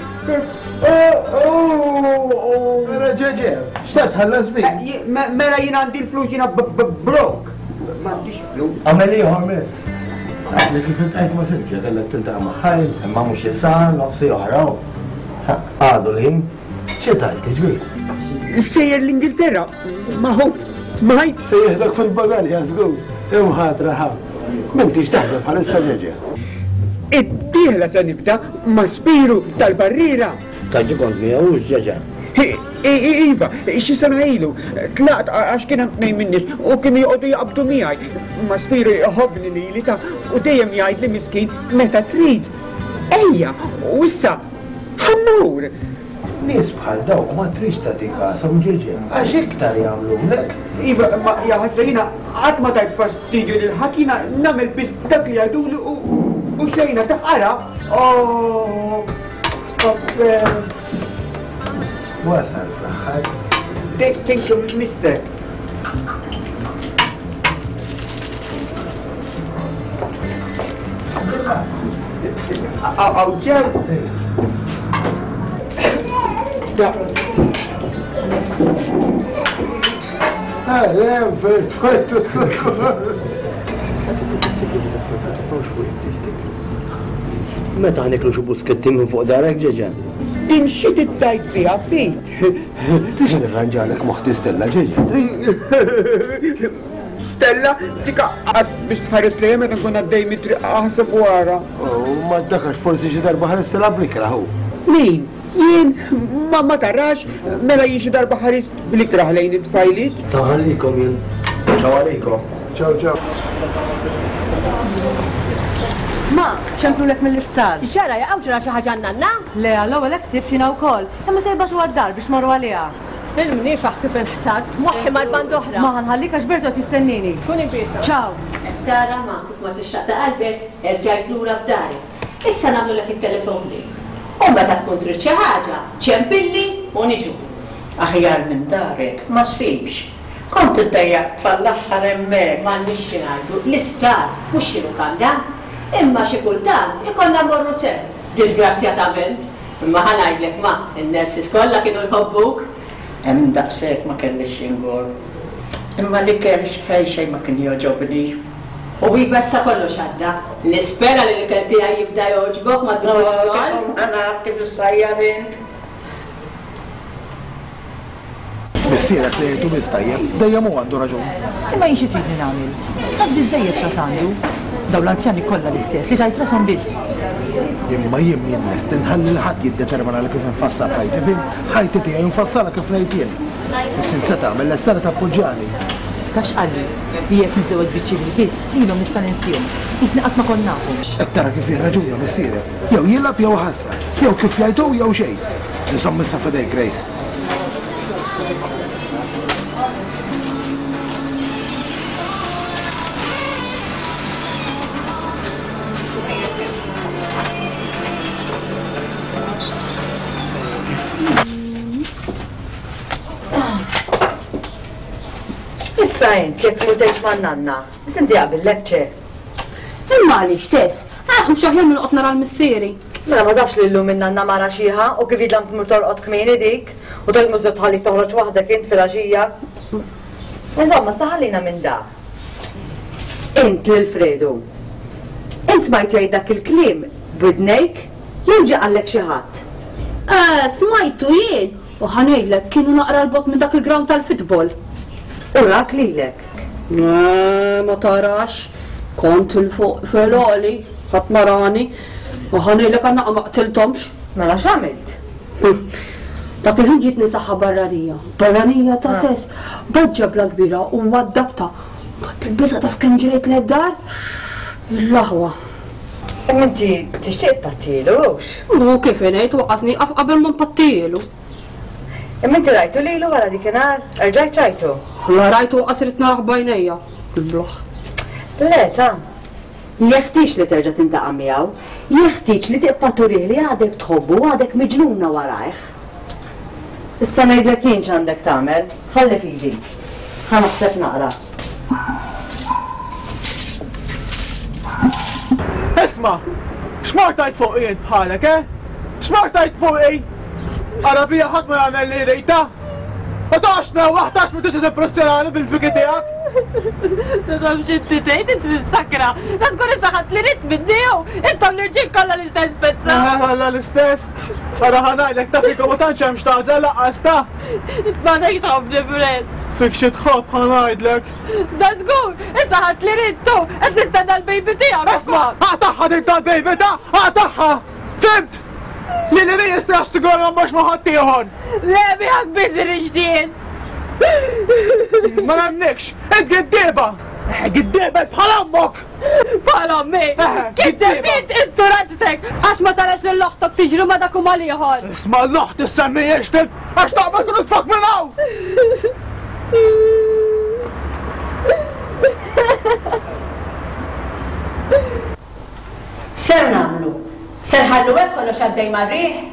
Mela ġeġe, x'sa tħallas bi? Mela jien għandi l-flus jiena brok. M'għandix flus. Għamel ieħor miss. Għadli kif intajt ma sibġa, kellek tiltaqa' maħħajl, imma mhux isar, nofsi oħraw. Għadu l-ħin. ċetajt, ġbir? Sejjer l-Ingilterra, maħu, smajt. Sejjeħdok fil-bagalja, zgur, imħat raħaw. Mentix taħdem bħalissa ġeġe. Id-dieħla sa nibda ma spiru tal-barrira. Taġi kont miegħu ġeġa. Iva, xi sena ilu, tlaqt għax kien hemm tnejn min-nies u kienu joqogħdu jaqbdu miegħi. Ma spiru jħobbni lili ta' u dejjem jgħid li miskin meta trid. Ejja, u issa ħammur. Nies bħal dawk ma trix tagħti kasom ġeġe, għax iktar jagħmlu lek. Iva, ma jaħasra jiena qatt ma tajt fastidju lil ħadd nagħmel biss dak li jgħiduli u xejna taqara. Oh, wasal fl-aħħar. Thank you, mister. Aw ġew. Għalem, first, first, Meta ħaniklu xu busketti minn fuq darek ġeġa? Imxit it-tajt biha Pete. Tix nirranġalek moħti Stella ġeġa. Stella, tika qas biex tħares li meta nkun għaddej mitri aħseb wara. Ma ddakax forsi xi darba ħares Stella blikraħu. Min? Jien, ma ma tarax, mela jien xi darba ħares blikraħ lejn it-tfajlit. Saħallikom jien. Ċaw għalikom. Ċaw, ċaw. Ma, ċemplu lek mill-isptar. Ġara, jaqaw ġara xi ħaġa għandna? Le, għall-ewwel ksib xina wkoll. Imma sejbatu għad-dar biex marru għaliha. Il-mnifaħ kif inħsad, moħħi mal-band oħra. Ma ħanħallik għax Berto tistennini. Kuni Berto. Ciao. Tara ma, kif ma tixtaq ta' qalbek, erġajt lura f'dari. Issa nagħmlu lek it-telefon li. U meta tkun trid xi ħaġa, ċempilli u niġu. Aħjar minn darek, ma ssibx. Kont iddejjaq tfall-aħħar hemmhekk. M'għandniex xi ngħidu, l-isptar mhux xi lukanda, imma xi kultant ikollna mmorru sew. Disgrazzjatament, imma ħanajdlek ma, in-nersis kollha kienu jħobbuk. Hemm daqshekk ma kellix ingur. Imma li kemm xejn xejn ma kien joġobni. U jibessa kollox għadda. Nispera li l-ikel tiegħi jibda joġbok ma tkunx xogħol. Ana għarti fis-sajjarin. Missiera tlejtu bistajjeb, dejjem hu għandu raġun. Imma jien xi tridni nagħmel. Għad biżejjed x'rasandu. Dawn l-anzjani kollha l-istess li tajt rashom biss. Imma jien min lest inħalli l-ħadd jiddetermina li kif infassal ħajti fin, ħajti tiegħi nfassala kif ngħid jien. Is-sinza tagħmel l-estana tappoġġjani. Tax qalli li jekk niżewweġ biċċieri biss ilhom nista' ninsihom. Isni qatt ma kont nafhomx. Qed tara kif jirraġuna missiera. Jew jilab jew ħassa, jew kif jgħidu jew xejn. Insomma issa fidejk Grace. Issa int, jekk multejx ma' nanna, sinti għabil lekċe. Imma għalix test, għaxum xaħjar minn qot nara l-missieri. Mela ma tafx li l-lum minn nanna mara xieħa u kif jidlam tmur torqot kmini dik u tojt mużżib tħallik toħroġ waħdek int fil-ħaxija. Insomma, saħallina minn da. Int l-Fredu. Int smajt jgħid dak il-klim bidnejk jew ġie qallek xi ħadd. Eh, smajtu jien u ħanejdlek kienu naqra l-bot minn dak il-ground tal-futbol. U rak lilek? Ma tarax, kont il-fuq fil-għoli, ħat marani, u ħanejlek għanna ma qtiltomx. Mela x'għamilt? Dak il-ħin ġiet nisaħħa barranija, barranija ta' tess, boġġa bla kbira u mwaddabta. Bat il-biża taf kemm ġriet l-dar, il-laħwa. Inti tixtieq pattilu, ux? U kif ngħid waqqasni qaf qabel ma npattilu. Imma inti rajtu lilu wara dikinhar? Rġajt rajtu? La rajtu qasrit naraħ bajnejja. Il-bloħ. Le, ta' jeħtieġ li terġa' tintaqa' miegħu, jeħtieġ li tibqa' turih li għadek tħobbu għadek miġnuna warajh. Issa ngħidlek jien x'għandek tagħmel, ħalli fidi. Ħa naħseb naqra. Isma', x'martajt fuq jien bħalek, eh? X'martajt fuq jien? Arabija ħadd ma jagħmel li rejta? Ma taħxna waħtax ma tiġi tippressjonali bil-biki tiegħek? Nafx inti tgħid inti tissakra. Naskur issa ħadd li rid minnihu. Intom l-irġiel kollha l-istess pezza. Kollha l-istess. Ara ħanajlek ta' fikom u tantx hemm x'tażel laqqas ta'. Ma ngħidx tħobbni fred. Fik xi tħobb ħanajdlek. Naskur issa ħadd li rid tu qed nistenna l-bejbi tiegħek. Isma' ħataħħa dik tal-bejbi ta' ħataħħa. Fimt! Li li jistax sigurna mhux ma' ħadd ieħor. Le biħak biżir ġdien. Ma nemnikx, ent giddiba! Giddiba bħal ammok! Bħal ammi! Kiddebit intu raġtek! Għax ma tarax li l-loħtok tiġru ma dakum għal-ieħor! Isma l-loħ tissemmijiex fil għax taqbel kun tfak minnaw! Ser namlu? Ser ħallu hekk kollox għaddej marriħ?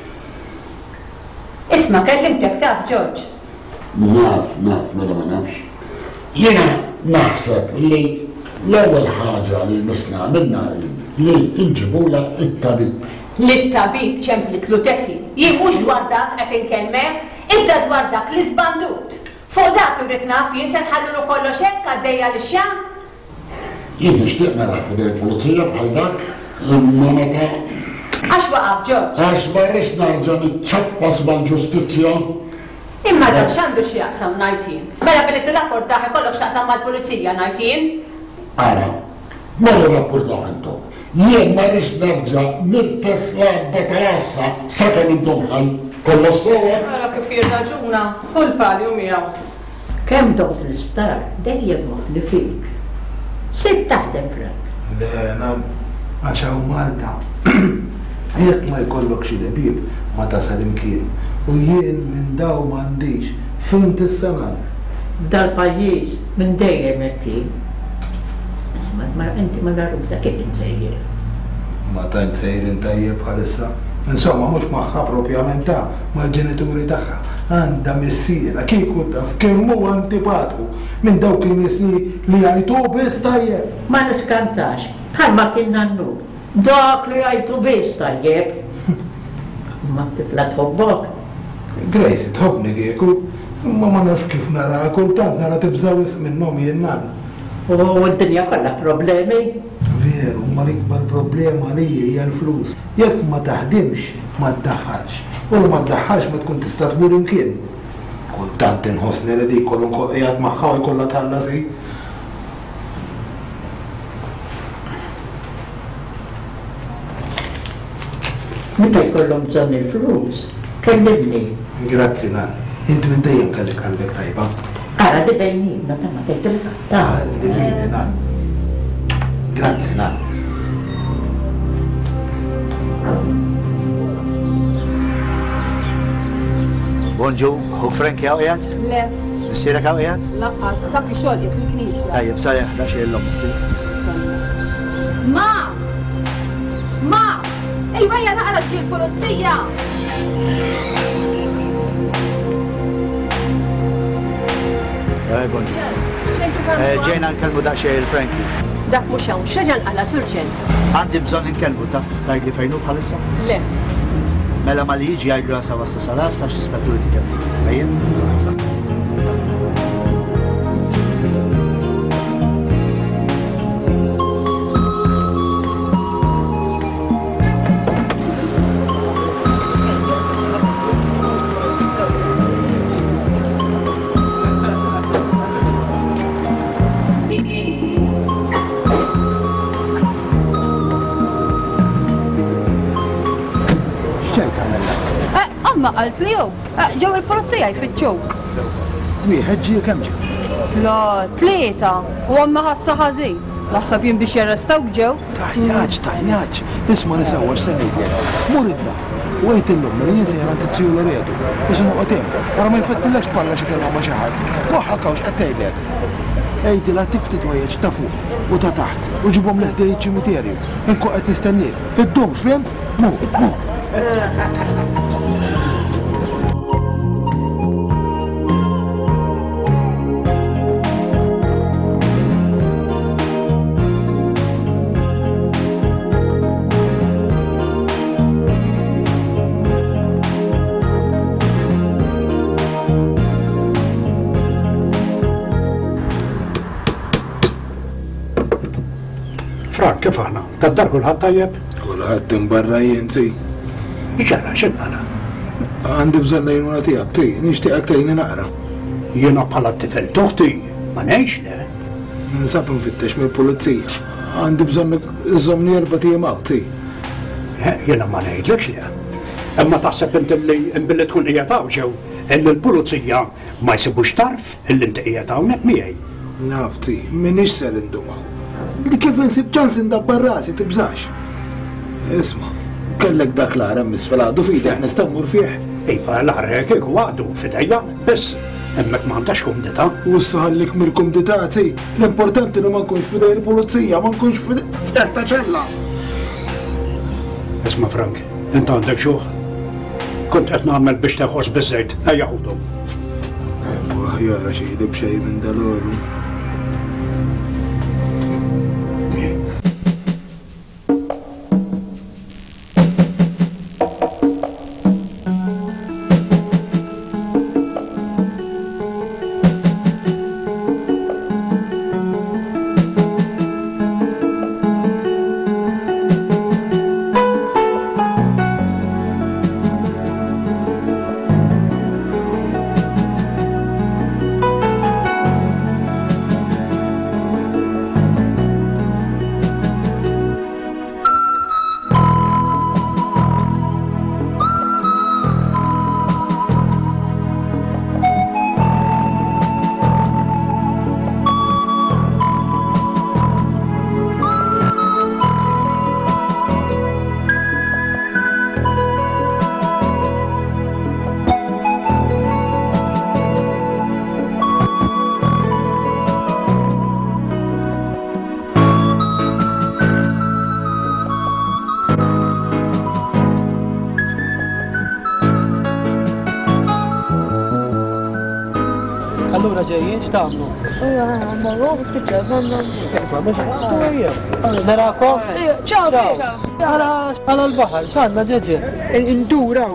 Isma' kellimtek taf, George. Naf, naf, mela ma nafx. Jena naħseb li l-ewwel ħaġa li misna minna li inġibula it-tabib. Li t-tabib ċemplit tesi, jien mhux dwar dak qed inkellmek, iżda dwar dak li żbandut. Fuq dak irrid naf jien se nħallu kollox hekk għaddejja lix-xam. Jien nixtieq nara fidej pulizija bħal dak, imma meta. Għax waqaf, George? Għax ma rridx narġa' niċċappas mal-ġustizzja. Imma dan x'għandu xi jaqsam ngħidin. Mela billi t-rapport taħ ikollok x'taqsam mal-pulizija ngħidin. Ara, ma jirrapportaw intom. Jien ma rridx nerġa' nitfes l-abba tal-assa sakemm intom ħaj. Kollox sewa? Ara kif jirraġuna, kull palju miegħu. Kemm dok l-isptar dejjem moħli fik. Sitt taħdem Frank. Le, nam, għax hawn Malta. Jekk ma jkollok xi lebib ma tasal imkien. U jien minn daw m'għandix. Fimt is-sena. Dal-pajjiż minn dejjem hekk. Isma' ma inti ma narrubsa kif insejjer. Ma tant sejrin tajjeb bħalissa. Insomma, mhux magħha propjament ta' mal-ġenituri tagħha. Għandha missiera kieku taf kemm huwa antipatku minn dawk in-nies li jgħidu biss tajjeb. Ma niskantax, bħalma kien nannu. Dak li jgħidu biss tajjeb. Ma tifla tħobbok. Grace, tħobbni kieku, imma ma nafx kif nara, kultant nara tibżaw minnhom jien nan. U d-dinja kollha problemi. Veru, ma l-ikbar problema li hija l-flus. Jekk ma taħdimx, ma tdaħħalx. U ma tdaħħalx ma tkun tista' tmur imkien. Kultant inħossni li dik kollu qiegħed magħha u jkollha tħallasi. Meta jkollhom bżonn il-flus, kellimni. Grazzi nan. Inti minn dejjem kellek qalbek tajba. Ara dibejnina ta' ma tgħidilha. Ta' divini nan. Grazzi nan. Bonġu, u Franki għaw jgħad? Le. Missirek għaw jgħad? Laqqas, dak ix-xogħol qiegħed fil-knisja. Tajjeb, sajja, ħdax il-lom. Ma! Ma! Ejwa jja naqra ġi l-pulizija! Bonġu. Ġejna nkellmu daqxej il-Franki. Dak mhux hawn, x'reġa' nqalla surġent. Għandi bżonn nkellmu taf tajli fejnu bħalissa? Le. Mela ma li jiġi għajdu għasa wasta salas, għax t-ispetturi t-kellu. Għajjen? Amma għalt li jow, ġew il-pulizija jfittxuk. Wieħed ġie kemm ġie? La, tlieta, u għamma ħassa ħażin. Naħseb jien biex jarrestawk ġew. Taħjaġ, taħjaġ, isma' nisawwax se ngħidlek. Mur id-dar, U għajt il-lum, li jinsejn għanti t-siju l-redu. Biex nuqot hemm, wara ma jfettillax bħalla xi kelma ma xi ħadd. Waħħakawx qed tgħidlek. Ejdi la tiftit wajjeġ ta' fuq u ta' taħt u ġibhom leħdej iċ-ċimiterju. Inkun qed nistenniek. Id-dum, fimt? Mu, mu. Frank, kif aħna? Tad-dar kulħadd tajjeb? Kulħadd imbarra jinsi. Iġara, x'inna? Għandi bżonn lejnuna tiegħek, ti, nixtieqek tgħinni naqra. Jiena bħala t-tifel toħti, ma ngħix le. Nsab nfittex mill-pulizija. Għandi bżonn iżommni erba' tiem hawn, ti. Jiena ma ngħidlekx le. Imma taħseb inti li imbilli tkun qiegħed hawn ġew illi l-pulizija ma jsibux tarf illi inti qiegħed hawnhekk miegħi. Naf, ti, minix ser induma. Li kif insib ċans indabbar rasi tibżax. Isma, kellek dak l-ara misfeladu fidek nistaw mur fih. Iva, l-ara kieku għadu fidejja, biss emmek ma għandax kumdita. U s-saħallik mir-kumdita, ti, l-importanti li ma nkunx fidej il-pulizija, ma nkunx fidej ta' ċella. Isma, Frank, inta għandek xuħ. Kont qed nagħmel biex teħos biżejt, ejja ħudu. Waħjara xi jdib xejn minn dal-orru. Allura ġejjin x'tagħmlu? Ma huwa spiċċa għandna. Ma mhux narakom? Ciao. Ara għal l-baħar, x'għandna ġeġi? Induraw,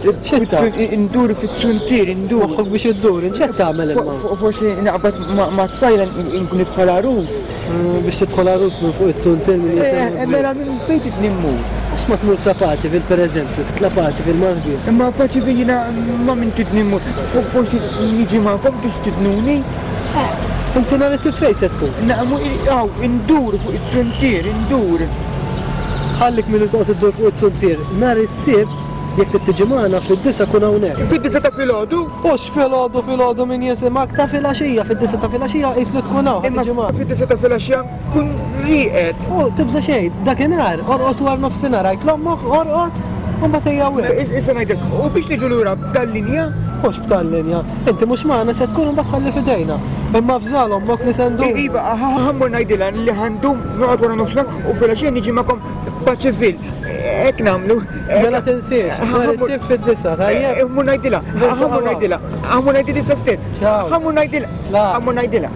indur fit-ċuntir, indur. Moħħok biex iddur, x'qed tagħmel imma? Forsi naqbad ma' tfajla nkun idħol arus. Biex tidħol arus minn fuq it-ċuntir minn jisemmu. Mela minn fejn titnimmu? Għax ma tmur sa paċi fil-pereżempju, titla paċi fil-Marbi. Imma paċi fejna ma minn titnimmu. Forsi niġi ma'kom biex titnuni. Inti nhar isib fejn se tkun? Naqmu għaw, indur fuq it-ċuntir, indur. Ħallik minn toqgħod iddur fuq it-ċuntir. Nhar is-sibt jekk trid tiġi magħna fid-disa kun hawnhekk. Fid-disa ta' filgħodu? Hux filgħodu filgħodu min jisimak ta' filgħaxija, fid-disa ta' filgħaxija qis li tkun hawn. Imma fid-disa ta' filgħaxija kun rieqed. Oh, tibża xejn, dakinhar, orqod war nofsinhar għajt l-ommok, orqod, u mbagħad ejja wieħed. Issa ngħidlek, u biex niġu lura b'dal-linja? Mhux b'tal-linja, inti mhux magħna se tkun imbagħad tħalli f'idejna. Imma fżal ommok li se ndum. Iva, ħammur ngħidilha li ħandum noqgħod wara nofsna u filgħaxija niġi magħkom paċivil. Ek namlu. Mela tinsiex, nhar is-sibt fid-disa, tajjeb. Ħammur ngħidilha, ħammur ngħidilha, ħammur ngħidilha issa stess. Ħammur ngħidilha, ħammur ngħidilha.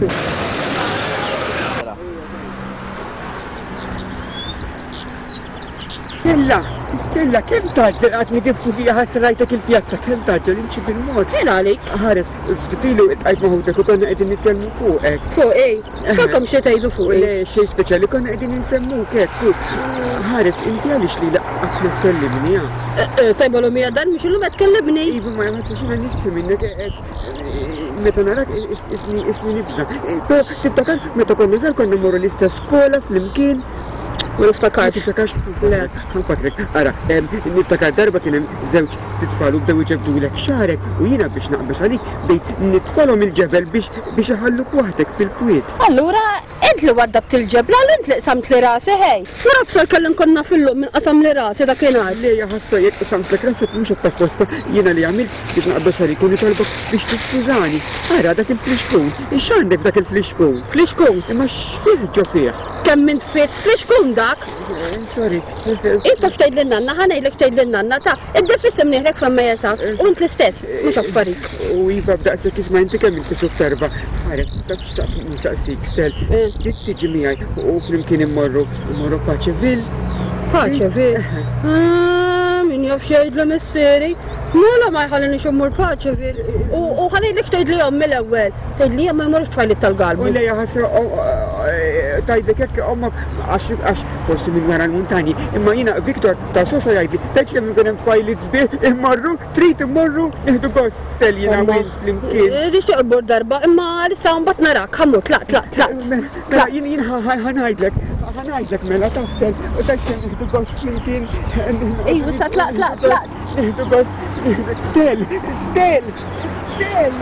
Stella, Stella, kem taġġel għatni tiftu fija ħasrajtek il-pjazza, kem taġġel inċi bil-mod. Kien għalik? Ħares, ftitilu għajt maħutek u konna għedin nitkelmu fuqek. Fuq ej, kolkom xie tajdu fuq ej. Le, xie speċali, konna għedin nsemmu kek, fuq. Ħares, inti għalix li laqqat niskellimni, ja? Tajba l-omija dan, mux l-lum għatkellimni. Ibu ma jgħamma xina nisti minnek, meta narak ismi nibza. Tibtakar, meta konna zar konna morru l-istess skola fl-imkien. Ma niftakarx. Niftakarx? Le, nfakrek. Ara, niftakar darba kien hemm żewġ titfal u bdew iġebdulek xarek u jiena biex naqbes għalik bejt nidħolhom il-ġebel biex biex iħalluk waħdek fil-kwiet. Allura Int li waddab il-ġebla l-int li qsamt li rasi ħej. Wara b'sar kellin konna fil-luq minn qasam li rasi dakinhar. Lejja ħassa jekk qasamt lek rasek mhux apposta jiena li għamilt biex naqbel sar jkun jitolbok biex tiskużani. Ara dak il-flixkun, ix-xandek dak il-flixkun. Flixkun? Imma x'fih ġo fih? Kemm minn fit flixkun dak? Sorry. Inta xtejd l-nanna, ħanejlek xtejd l-nanna ta' id-defissim nieħrek famma jesaf. U int l-istess, mhux affarik. U iva b'daqsek isma' inti kemm inti xuf serba. Ħarek, dak xtaqt nistaqsik stel. Trid tiġi miegħi u flimkien immorru immorru Paċeville. Paċeville? Min jaf xejdla missieri. Mola ma jħallini xummur Paċeville. U ħalejlek xtejd li jom mill-ewwel. Tgħid li ma jmorrux tfajlit tal-galbu. U lejja ħasra tajdek jekk ommak għax forsi minn wara l-muntani. Imma jiena Viktor ta' sosa jgħidli, tajt kemm ikun hemm tfajlit sbieħ immorru, trid immorru nieħdu gost stel jiena win flimkien. Nixtieq immur darba, imma issa mbagħad narak, ħammur tlaq tlaq tlaq. Mela jien jien ħanajdlek, ħanajdlek mela taħsel u tajt kemm nieħdu gost flimkien. Ejju issa tlaq tlaq tlaq. Nieħdu gost. Stel, stel, stel.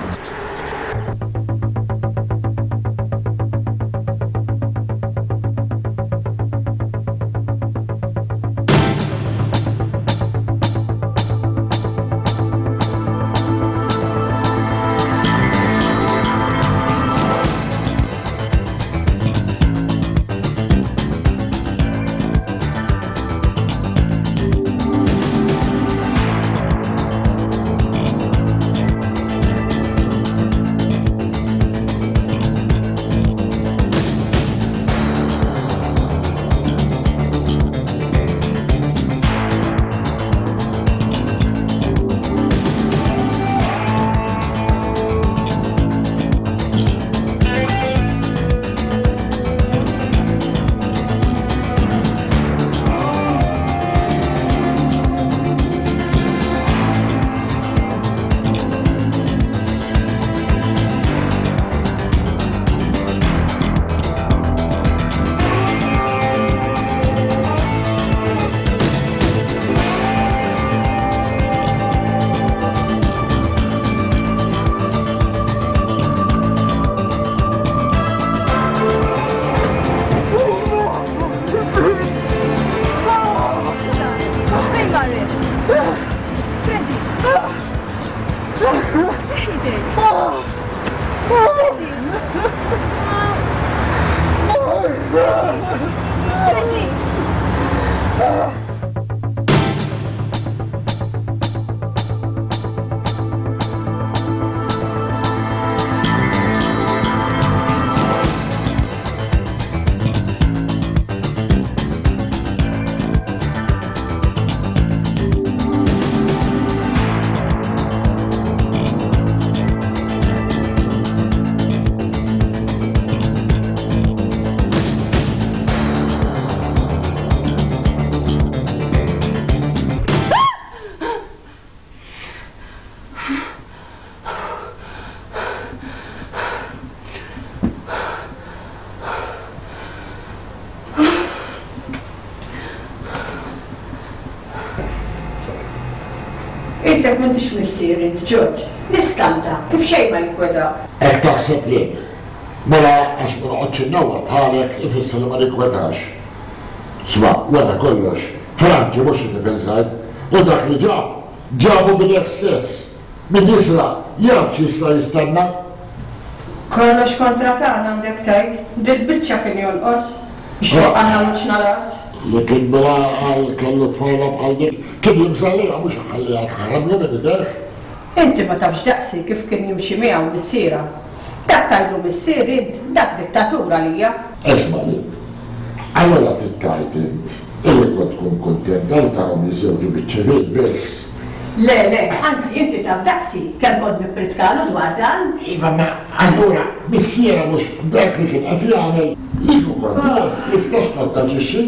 Isek m'intix missieri, George. Niskanta, kif xejn ma jinkweta. Ek taħseb li. Mela għax ma noqgħodx innawwa bħalek ifisser li ma ninkwetax. Sma, wara kollox, Franki mhux indifensajt, u dak li ġab, ġabu bil-ek stess. Min jisra, jaf x'jisra jistenna. Kollox kontra tagħna għandek tgħid, dil-biċċa kien jonqos biex għandna mhux narat. Li kien bla għal kellu tfajla bħal dik, kien jimżallija mhux ħallija tħarab li bideh. Inti ma tafx daqsi kif kien jimxi miegħu missiera. Dak tajlu missier int, dak dittatura lija. Esma' li, allora tittajt int, illi kont tkun kuntent għal tagħhom jiżewġu biċ-ċivil biss. Le, le, anzi inti taf daqsi kemm kont nippritkalu dwar dan. Iva ma allura missiera mhux dak li kien qed jagħmel liku kont l-istess kont taġixxi.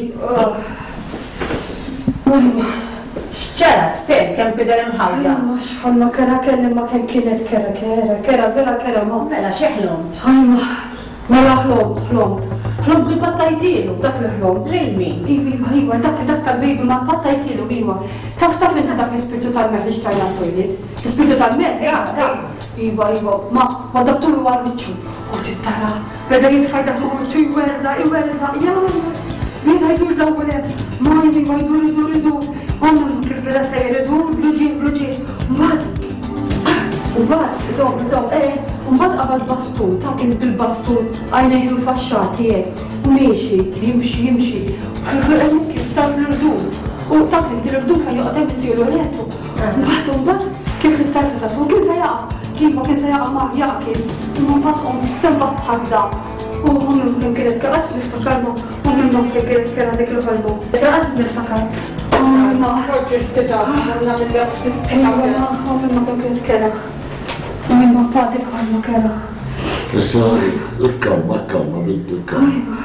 X'ġara stel kemm bidel imħawja. Ma x'ħolma kera kelli ma kemm kienet kera kera, kera vera kera ma. Mela xi ħlomt. Ħajma, mela ħlomt, ħlomt. Ħlomt li pattajtilu, dak li ħlomt. Lejn min? Iwa, iwa, dak dak tal-baby ma pattajtilu, iwa. Taf taf inti dak l-ispirtu tal-mer li xtajna t-toilet. L-ispirtu tal-mer, ja, dak. Iwa, iwa, ma, ma dabtulu għal-wicċu. U tittara, beda jitfajda tuħuċu jwerza, jwerza, jgħal. Beda jdur dawlem, ma jdi ma jdur, jdur, jdur. Għamlu kif beda sejr, jdur, bluġin, bluġin. Mbad, mbad, zom, zom, eh, mbad għabad bastun, ta' kien bil-bastun, għajneħi l-fasċati, eh. Miexi, jimxi, jimxi. Fil-fil kif taf l-rdun. U taf inti l-rdun fa joqdem it-tilu retu. Mbad, mbad, kif il-tarfu tatu, kien se jaqa. Kien ma kien se jaqa ma jaqkien. Imma mbad om stemba bħasda. U għamlu kien kienet kaqas niftakarmu. Għamlu ma kien kienet kien għadik l-ħalmu. Kaqas niftakar. Għamlu ma. Roġi ftita, għamlu ma għamlu ma kien kienet kera. Għamlu ma padik għamlu kera. Issa, il-kamma, kamma, il-kamma.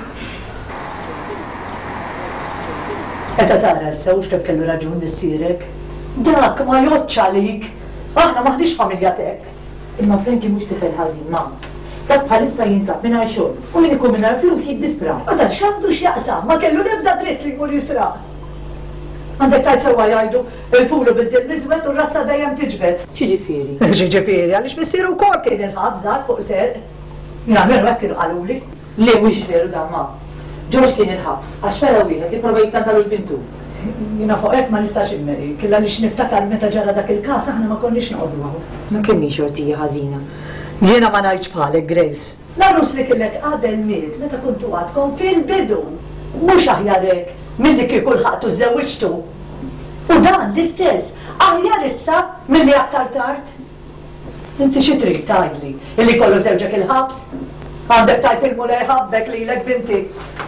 Eta tara s-sewx kif kellu raġun nissirek. Dak ma joċċa lik. Aħna maħdix familjatek. Imma Franki mhux tifel ħażin ma. Dak bħalissa jinsab minn xogħol u min ikun minn flus jiddispra. Ma dan x'għandu x'jaqsam, ma kellu nebda dritt li jmur jisra. Għandek tajt sewwa jgħidu il-fulu bid-dil miżwed u r-razza dejjem tiġbed. Xiġifieri? Xiġifieri, għaliex missieru wkoll kien il-ħabżak fuq ser. Jina minn hekk kienu qaluli. Le mhux veru dan ma. Ġorġ kien il-ħabs, għax vera wieħed li prova jiktantalu l-bintu. Jina fuq hekk ma nistax immeri, killa li niftakar meta ġara dak il-każ aħna ma konniex noqogħdu għaw. Ma kienniex jortija ħażina. Jiena ma ngħidx bħalek, Grace. Narrus li kellek qabel miet meta kuntu għadkom fil-bidu. Mhux aħjar hekk milli kieku l-ħaqtu żewwiġtu. U dan l-istess, aħjar issa milli aktar tard. Inti xi trid tgħidli illi kollu żewġek il-ħabs? Għandek tajt il-mulej ħabbek lilek binti.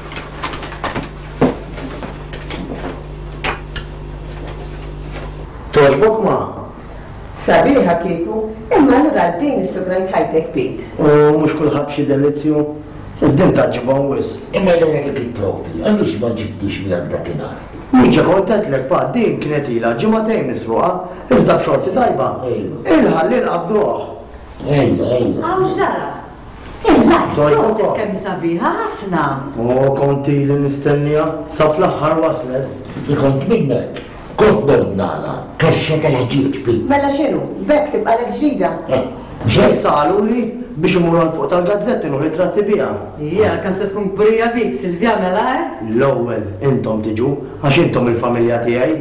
Toġbok ma? Sabiħa kieku, imma l-ra din is-sugrajt ħajtek bit. U mux kullħab xi delizzju, iżdin taġġibhom wis. Imma l-għek it-troppi, għalix ma ġibtix miegħek dakinhar. Miġa kontetlek pa' din kienet ilha ġimagħtejn misruqa, iżda b'xorti tajba. Il-ħalli l-qabduh. Ejja, ejja. Għaw ġara. Il-lajt, proset kemm sabiħa ħafna. U konti li nistennija, sa fl-aħħar waslet. Ikont minnek. Kont bernala, kaxxa tal-ħġieġ bi. Mela xinu, bekk tibqa l ġdida. Ġessa għalu li biex imur għal fuq tal-gazzetti u ritratti bija. Ija, kan se tkun kburija bik, Silvja mela eh? L-ewwel intom tiġu, għax intom il-familja tiegħi.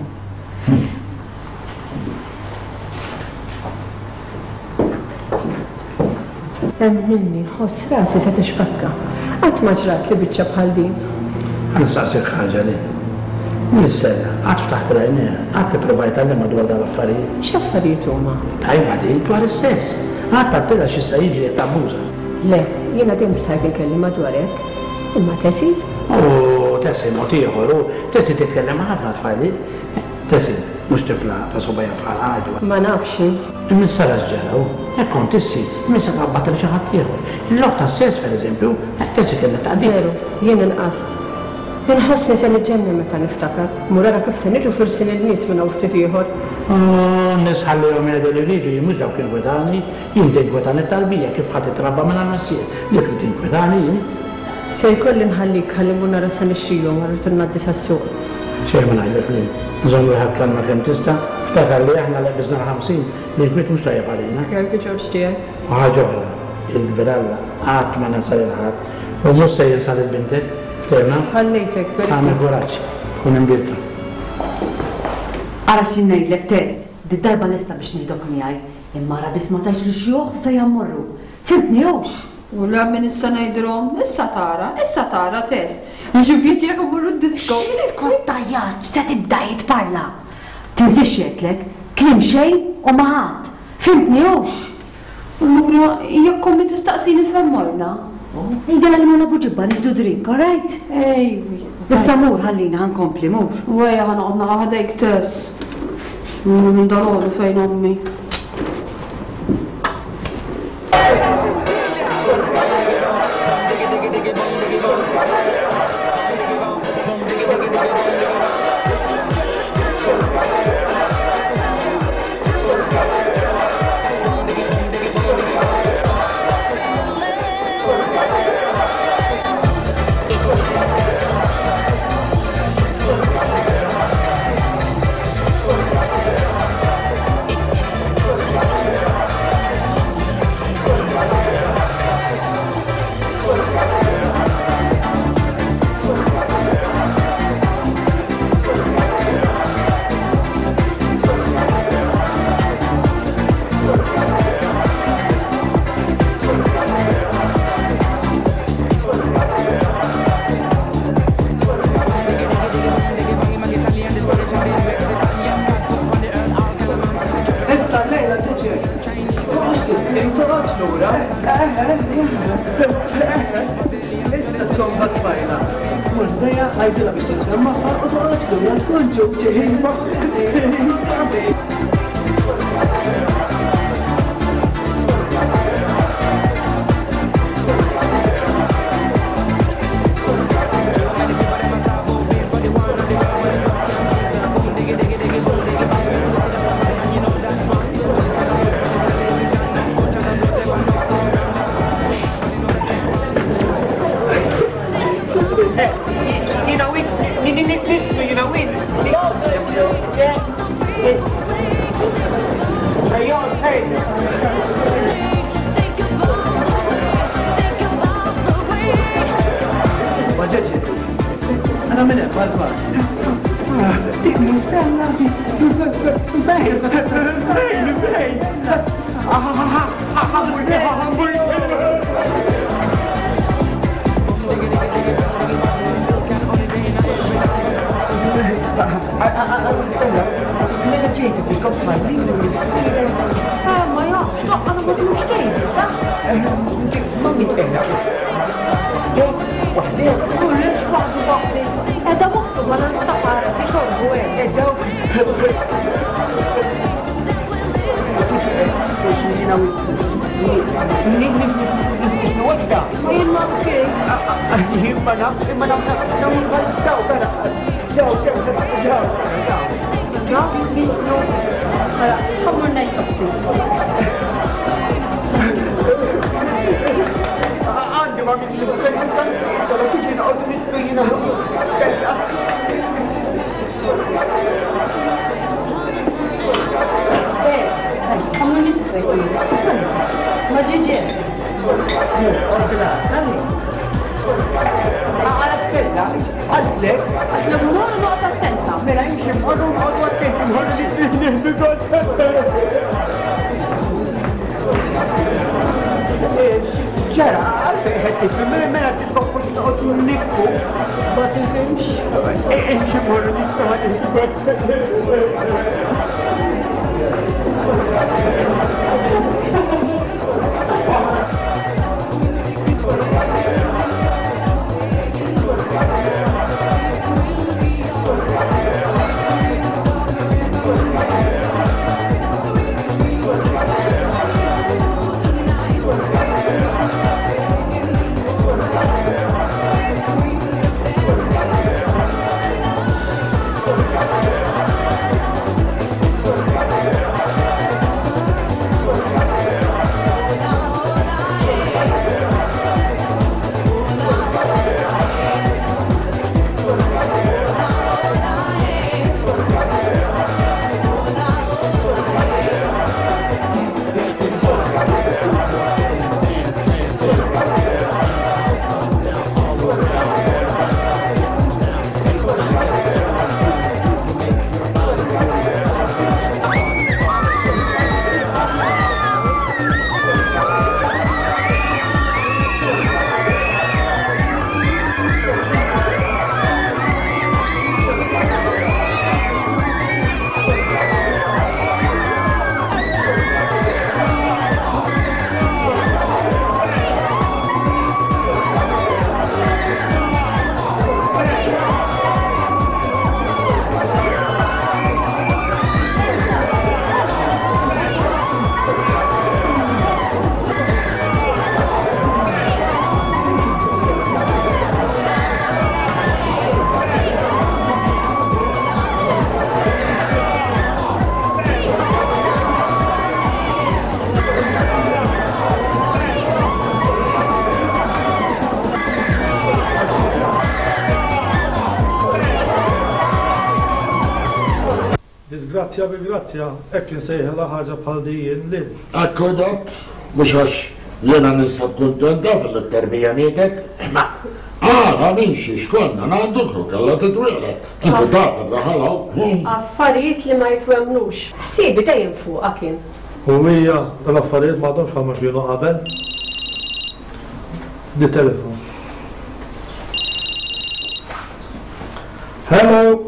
Hemm minni ħoss rasi se tixfakka. Qatt ma ġrat li biċċa bħal din. Nistaqsik ħaġa li. Nissella, għad ftaħt rajnija, għad t-provajt għalli madwar dal-affarijiet. X'affarijiet huma? Tajba di, dwar is-sess. Għad tattila x'issa jiġi li tabbuża. Le, jiena kemm stajt inkelli madwar hekk, imma Tesi? U Tesi mod ieħor, u Tesi titkellem ħafna tfajliet. Tesi, mhux tifla ta' sobajja fħal ħaġa. Ma nafx. Imissa ġara, u hekk kont issi, imissa qabbat li xi ħadd ieħor. Il-lok ta' sess pereżempju, Tesi kellha taqdim. Veru, jien inqast. Inħossni se niġġenni meta niftakar. Murara kif se niġu firsin il-nies minn hawn ftit ieħor. Nies ħallihom jgħidu li rridu mhux dawk inkwetani, jien tinkwetani t-tarbija kif ħadd titrabba minn għal-massier. Dik li tinkwetani jien. Se jkolli nħallik ħalli murara se nixxilhom wara tirnaddi sas-suq. Xejn ma ngħidlek li nżomm wieħed kalma kemm tista', ftakar li aħna lebisna ħamsin li l-kwiet mhux tajjeb għalina. Kerki Ġorġ tiegħek. Ħaġa oħra, il-biralla qatt ma nasal il-ħadd u mhux se jinsal il-bintek. Tena? Għallejtek, Għamil kuraċ, kun imbirta. Ara xin ngħidlek Tess, di darba lesta biex nidok miegħi, imma ra biss ma tajx li xjuħ fejn jammorru. Fimtni hux? U la min issa ngħidilhom, issa tara, issa tara Tess. Ġibiet jekk imorru d-disko. X'iskwattajjaġġ se tibda jitparla. Tinsix jgħidlek, klim xejn u ma ħadd. Fimtni hux? Allura jekk kommi tistaqsini fejn morna. Ida li ma buġibba nibdu drink, all right? Ejwi. Issa mur ħallina ħankompli mur. Weja ħanoqna ħadejk Tess. Minn daloru fejn ommi. Deja, għajdila biex tisfem maħħa u toħroġ l-għu tkun ġuġi. أنا من أبغى مستنى باين باين باين ما يعرفش لا انا ما بدوش كيف ما متأهل وحدين كلش وحده وحده هذا مخطب انا مستحار في شرب وين وحدة وين ما كي هي ما نفس ما نفس لو الغلطة وكذا جاو جاو جاو جاو في نو هلا خمرنا يكفي عندي ما مثل الحسن ترى تيجي نقعد نتبين ايه خمرني تفكي ما جيجي عرفت لها قلت لك احنا بنور نقطة التالتة ما يمشي بقول نقعد وقتين نهار الاثنين بقول جرى هاتي في ما ما تتوقف تقعد نكتب ما تفهمش امشي مرة Disgrazzja bi grazzja, ekk nsejħela ħaġa bħal din li. Akkudat, mux għax jena nisab kontenta fil-terbija nietek, ma għara minxi xkonna għandukru kalla t-twilet. Inti taf raħalaw. Affarijiet li ma jitwemnux. Sibi dejjem fuq kien. U mija l-affarijiet ma domx għamma kienu qabel. Di telefon. Hello.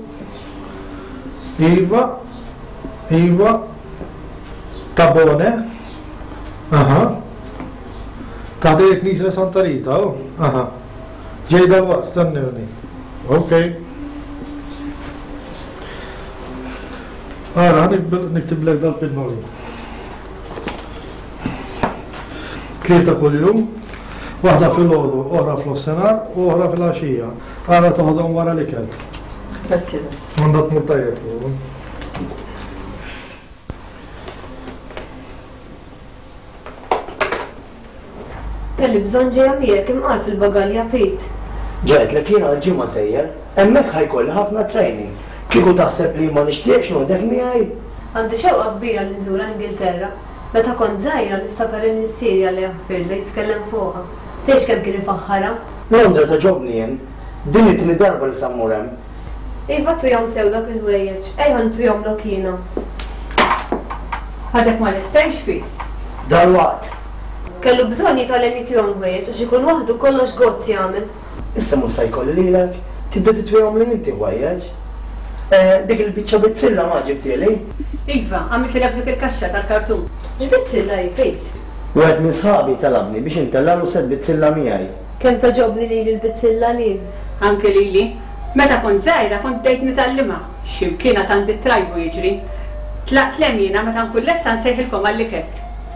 Iva, Iva, Tabone, aha, ta' dejk Nisra Santa Rita, oh, aha, ġejda waqt, stannewni. اوكي. اه نكتب لك ضبط الموعد. ثلاثة كل يوم، واحدة في الوضوء، أخرى في نص النهار، وأخرى في العشية. أنا تاخذهم ورا الكل. بتصير. منضبط مطير. Kelli bżonn ġejja miegħek imqal fil-bagalja fejt. ġejt lek jiena l-ġimgħa sejjer, hemmhekk ħajkolli ħafna training. Kieku taħseb li ma nixtieqx noħdek miegħi? Għandi xewqa kbira li nżur Ingilterra. Meta kont żgħira niftakar in-Sirja li ħaffirli tkellem fuqha. Tgħix kemm kien ifaħħarha? Londra taġobni jien, din it-tieni darba li sammur hemm. Iva tuhom sew dak il-ħwejjeġ, ejħa ntujhomlok jiena. Għadek ma nistgħix fih. Dalwaqt. Kellu bżonn jitgħallem jitihom ħwejjeġ għax ikun waħdu kollox gozz jagħmel. Issa mhux se jkolli lilek, tibda titwihom lil inti ħwejjeġ. Dik il-biċċa bizzilla ma ġibtieli? Iva, għamilt lek dik il-kaxxa tal-kartun. X'bizzilla hi fejt? Wieħed minn sħabi talabni biex intellalu set bizzilla miegħi. Kemm taġobni lili l-bizzilla lil? Anke lili. Meta kont żgħira kont bdejt nitgħallimha. X'imkiena tant it-trajbu jiġri. Tlaqt lem jiena meta nkun lesta nsejħilkom għall-ikel.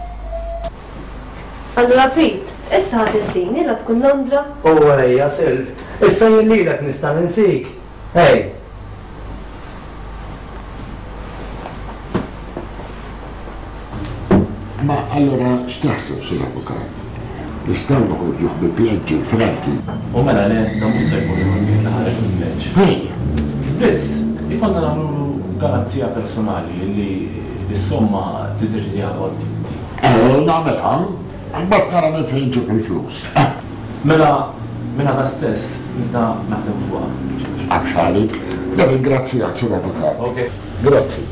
Allura Pete, issa ħadd insini la tkun Londra? Oh ejja Silv, issa jien lilek nista' ninsik. Ej. Ma allora x'taħseb sul-avukat? Nistgħu noħorġu ħbieb Franki. U mela le, da mhux se jkun il-ħbieb li ħareġ mill-leġġ. Ej. Biss, ikonna nagħmlu garanzija personali li bis-somma tiddeċidi għal Eh, nagħmelha. Mbagħad tara minn fejn ġib il-flus. Mela, mela ta' stess, nibda naħdem fuqha. Għax għalik, da ringrazzjak sur avukat. Ok. Grazzi.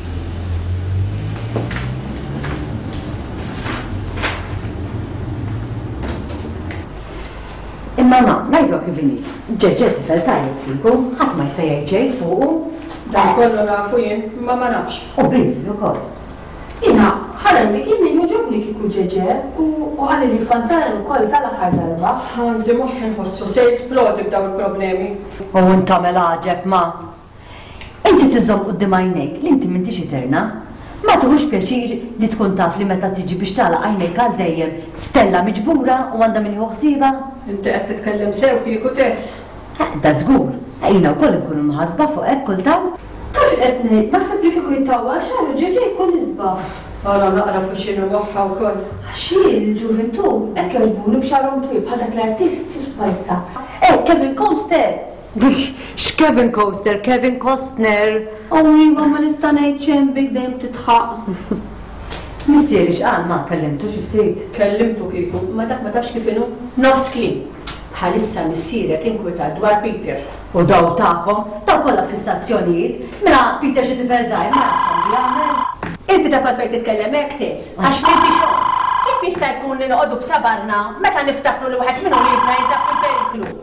Imma ma, ngħidu kif inhi. Ġeġġel tifel tajjeb fikum, ħadd ma jista' jgħid fuqu. Dan kollu nafu jien, ma ma nafx. U biżi ukoll. Jina, ħalli inni joġobni kiku ġeġe u għalli li fanzar ukoll tal-aħħar darba. Għandi moħħi nħossu se jisplodi b'daw il-problemi. U inta mela ġeb ma. Inti tiżomm qudiem għajnejk li inti m'intix eterna. Ma tuħux pjaċir li tkun taf li meta tiġi biex tagħlaq għajnejk għal dejjem stella miġbura u għandha min ħsieba. Inti qed titkellem sew kieku test. Da żgur, jiena wkoll nkunu mħasba fuq hekk kultant. Taf qed ngħid, naħseb li kieku jittawwa xahar ġeġe jkun isbaħ. Għala naqra fuq xinu moħħa wkoll. Għaxi il-ġuventu, hekk jogħġbuni b'xarhom twil bħal dak l-artisti spajsa. Eh, Kevin Coaster. X'Kevin Coaster, Kevin Costner. Oh, iva ma nista' ngħid ċembik dejjem titħaq. Missieri x'qal ma kellimtu xi ftit. Kellimtu kieku, ma dak ma tafx kif inhu nofs kliem. Bħalissa missierek inkwetat dwar Peter. U daw tagħkom, daw kollha fissazzjonijiet, mela Peter xi tifel żgħir ma jafhom li jagħmel. Inti taf għalfejn titkellem hekk tes, għax inti xogħol. Kif jista' jkun li noqogħdu b'sabarna meta niftakru li wieħed minnhom jibna jiżab fil-periklu?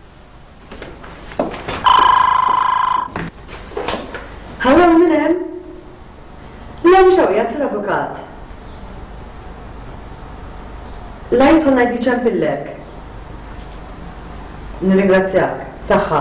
Ħallew minn hemm? Le mhux hawn sur avukat. Lajt ħonna ngħidli ċempillek. Nirringrazzjak, saħħa.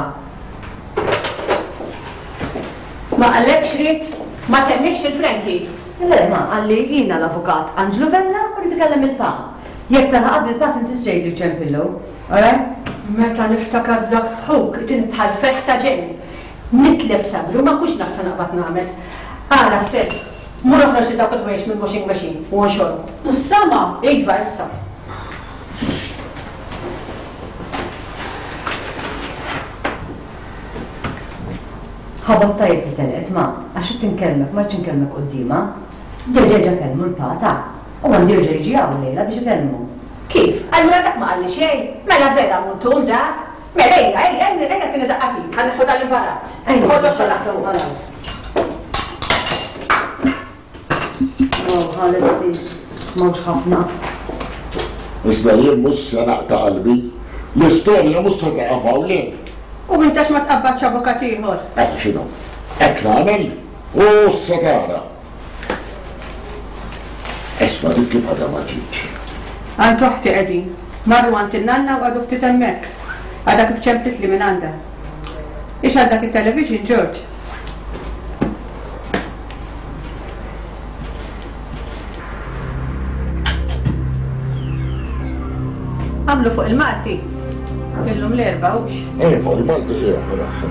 Ma għalek xrit, ma semmiħx il-Franki. Le, ma għalli jina l-avukat Angelo Vella u nitkellem il-pa. Jek tara qabli il-pa tintis ġejli ċempillu, alright? Meta niftakar dak ħuk, tin bħal freħ ta' ġen. Nitlef sabru, ma kux nafsa naqbad nagħmel. Ara sfed, mur oħroġ li dak il-wiex minn washing machine, u għanxorb. Is-sama. Iva, issa. ħabat tajb li telqet ma, għax tinkelmek ma rċin kelmek qoddima. Ġeġeġa kelmu l-pata, u għandi ġeġi għaw l-lejla biex kelmu. Kif? Allura dak ma għalli xej, mela vera muntul dak. Mela ejja, ejja, ejja, ejja kien daqqatit, ħanneħu dal-imbarazz. Ħollu xolaqsu maraw. Oh, ħalesti, mawx ħafna. Isma jien mhux se naqta' qalbi, l-istorja mhux se taqaf hawnhekk. U mintax ma tqabbaċ avukat ieħor. Ekk xinu, ekk nagħmel u s-satara. Isma dik kif ħadha ma ġietx. Għand uħti qegħdin, marru għand in-nanna u għadu ftit hemmhekk. Għadha kif ċemplit li minn għandha. Ix għaddak il-television, George? Għamlu fuq il-Malti. Illum l-erba' ux. Eh, fuq il-Malti xie għaraħ.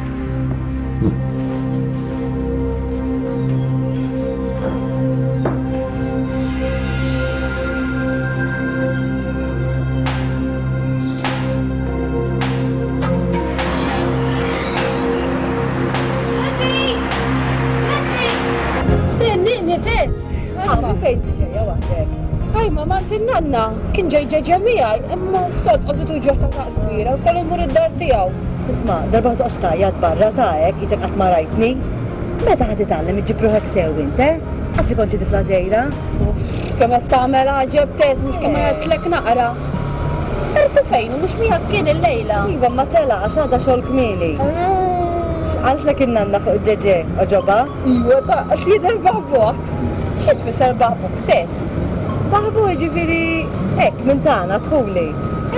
Tenniqni fes! Għamma fejn ġeja waħdek. Għajma, ma n-nanna, kien ġej ġeġa miħaj, imma f-sod għabitu ġoħta ta' kbira, u kollu mur id-dar tijaw. Isma, darba toqx tajjad barra ta'ek, jisek għatma rajtni. Meta ħad itallem iġibruħek sew inte? Għasli konċi tifla zejra? Kemm tagħmel ħaġeb tes, mhux kemm għedlek naqra. Ertu fejn, mhux miegħek kien il-lejla. Iva, ma telax għadha xogħol kmieni. X'qaltlek in-nanna fuq ġeġe, oġoba? Iwa ta' jidher babuħ. X'qed tfisser babuħ tes? Baħbu ġifiri, ek, minn tagħna dħuli.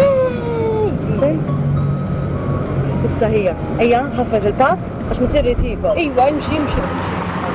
Issa hija, ejja, ħaffet il-pass, għax misir jtiku. Iva, imxi, imxi, imxi.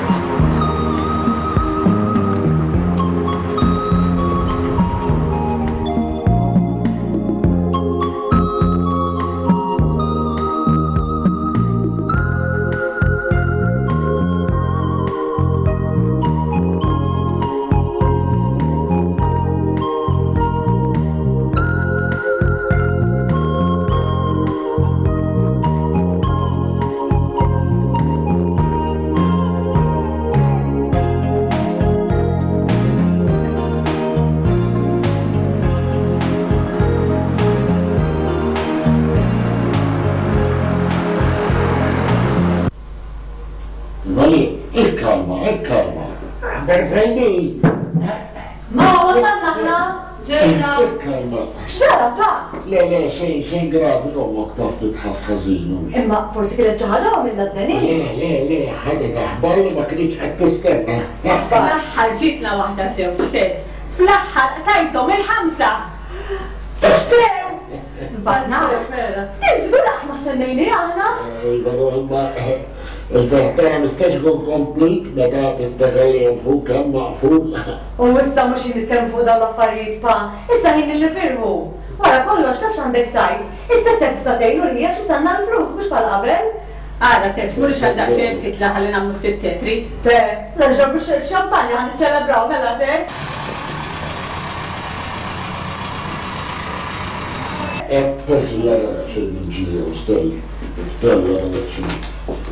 Berfendi! Ma, għatta naħna! Ġerna! Xara, pa! Le, le, xej, xej gravi għomok taf titħaf ħazinu. Imma, forsi kienet ċaħġa għom il-ladnani? Le, le, le, ħadet aħbar li ma kienx għed tistenna. Fl-axħar ġitna wahda sew stess. Fl-axħar tajtom il-ħamsa. Sew! Bazna! Iżgur aħna stennejni għana? Il-vertana mistaxkun komplit meta t-tagalli fuq kam maqful. U issa mux jitkellem fuq dawn l-affarijiet pa, issa ħin li firmu. Wara kollox tafx għandek tajt. Issa teksta tgħinu li għax isanna l-flus mhux bħal qabel. Għara test, mhux għandek xejn kitla ħalli nagħmlu ftit tetri. Te, nerġgħu xampanja ħan niċċelebraw mela te. Et fessi għara xejn nġija u stelli. Stelli għara xejn.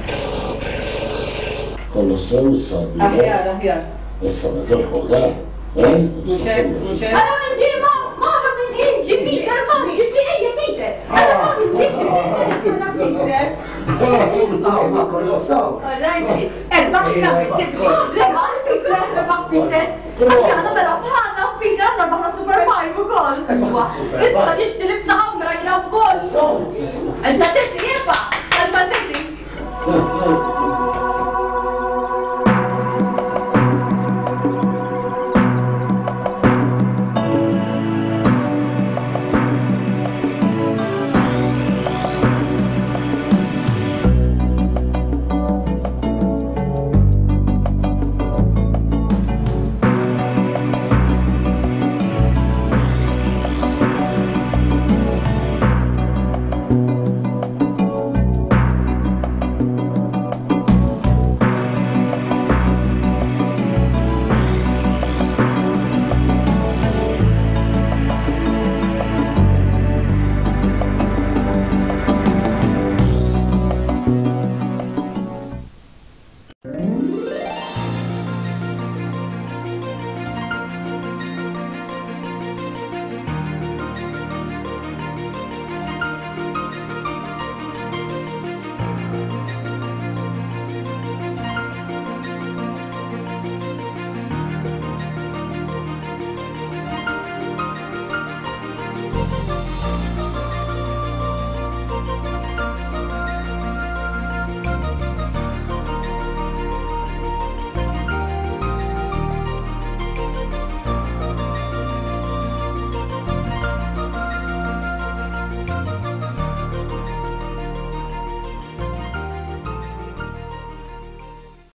Kollu sew s-sabbi. Aħjar, aħjar. Issa ma kelħu da. Eh? Muxer, muxer. Għara minn ġi, ma, ma, minn ġi, ġi Peter, ma, ġi ejja Peter. Għara minn ġi, ġi Peter. Ma kollu sew. Rajti, erba' xabel, tibli. Zema, Peter, erba' Peter. Għana mela bħanna Peter, narbaħna Super Mario kol. Issa nixti libsa ħamra jina u kol. Enta tissi jibba.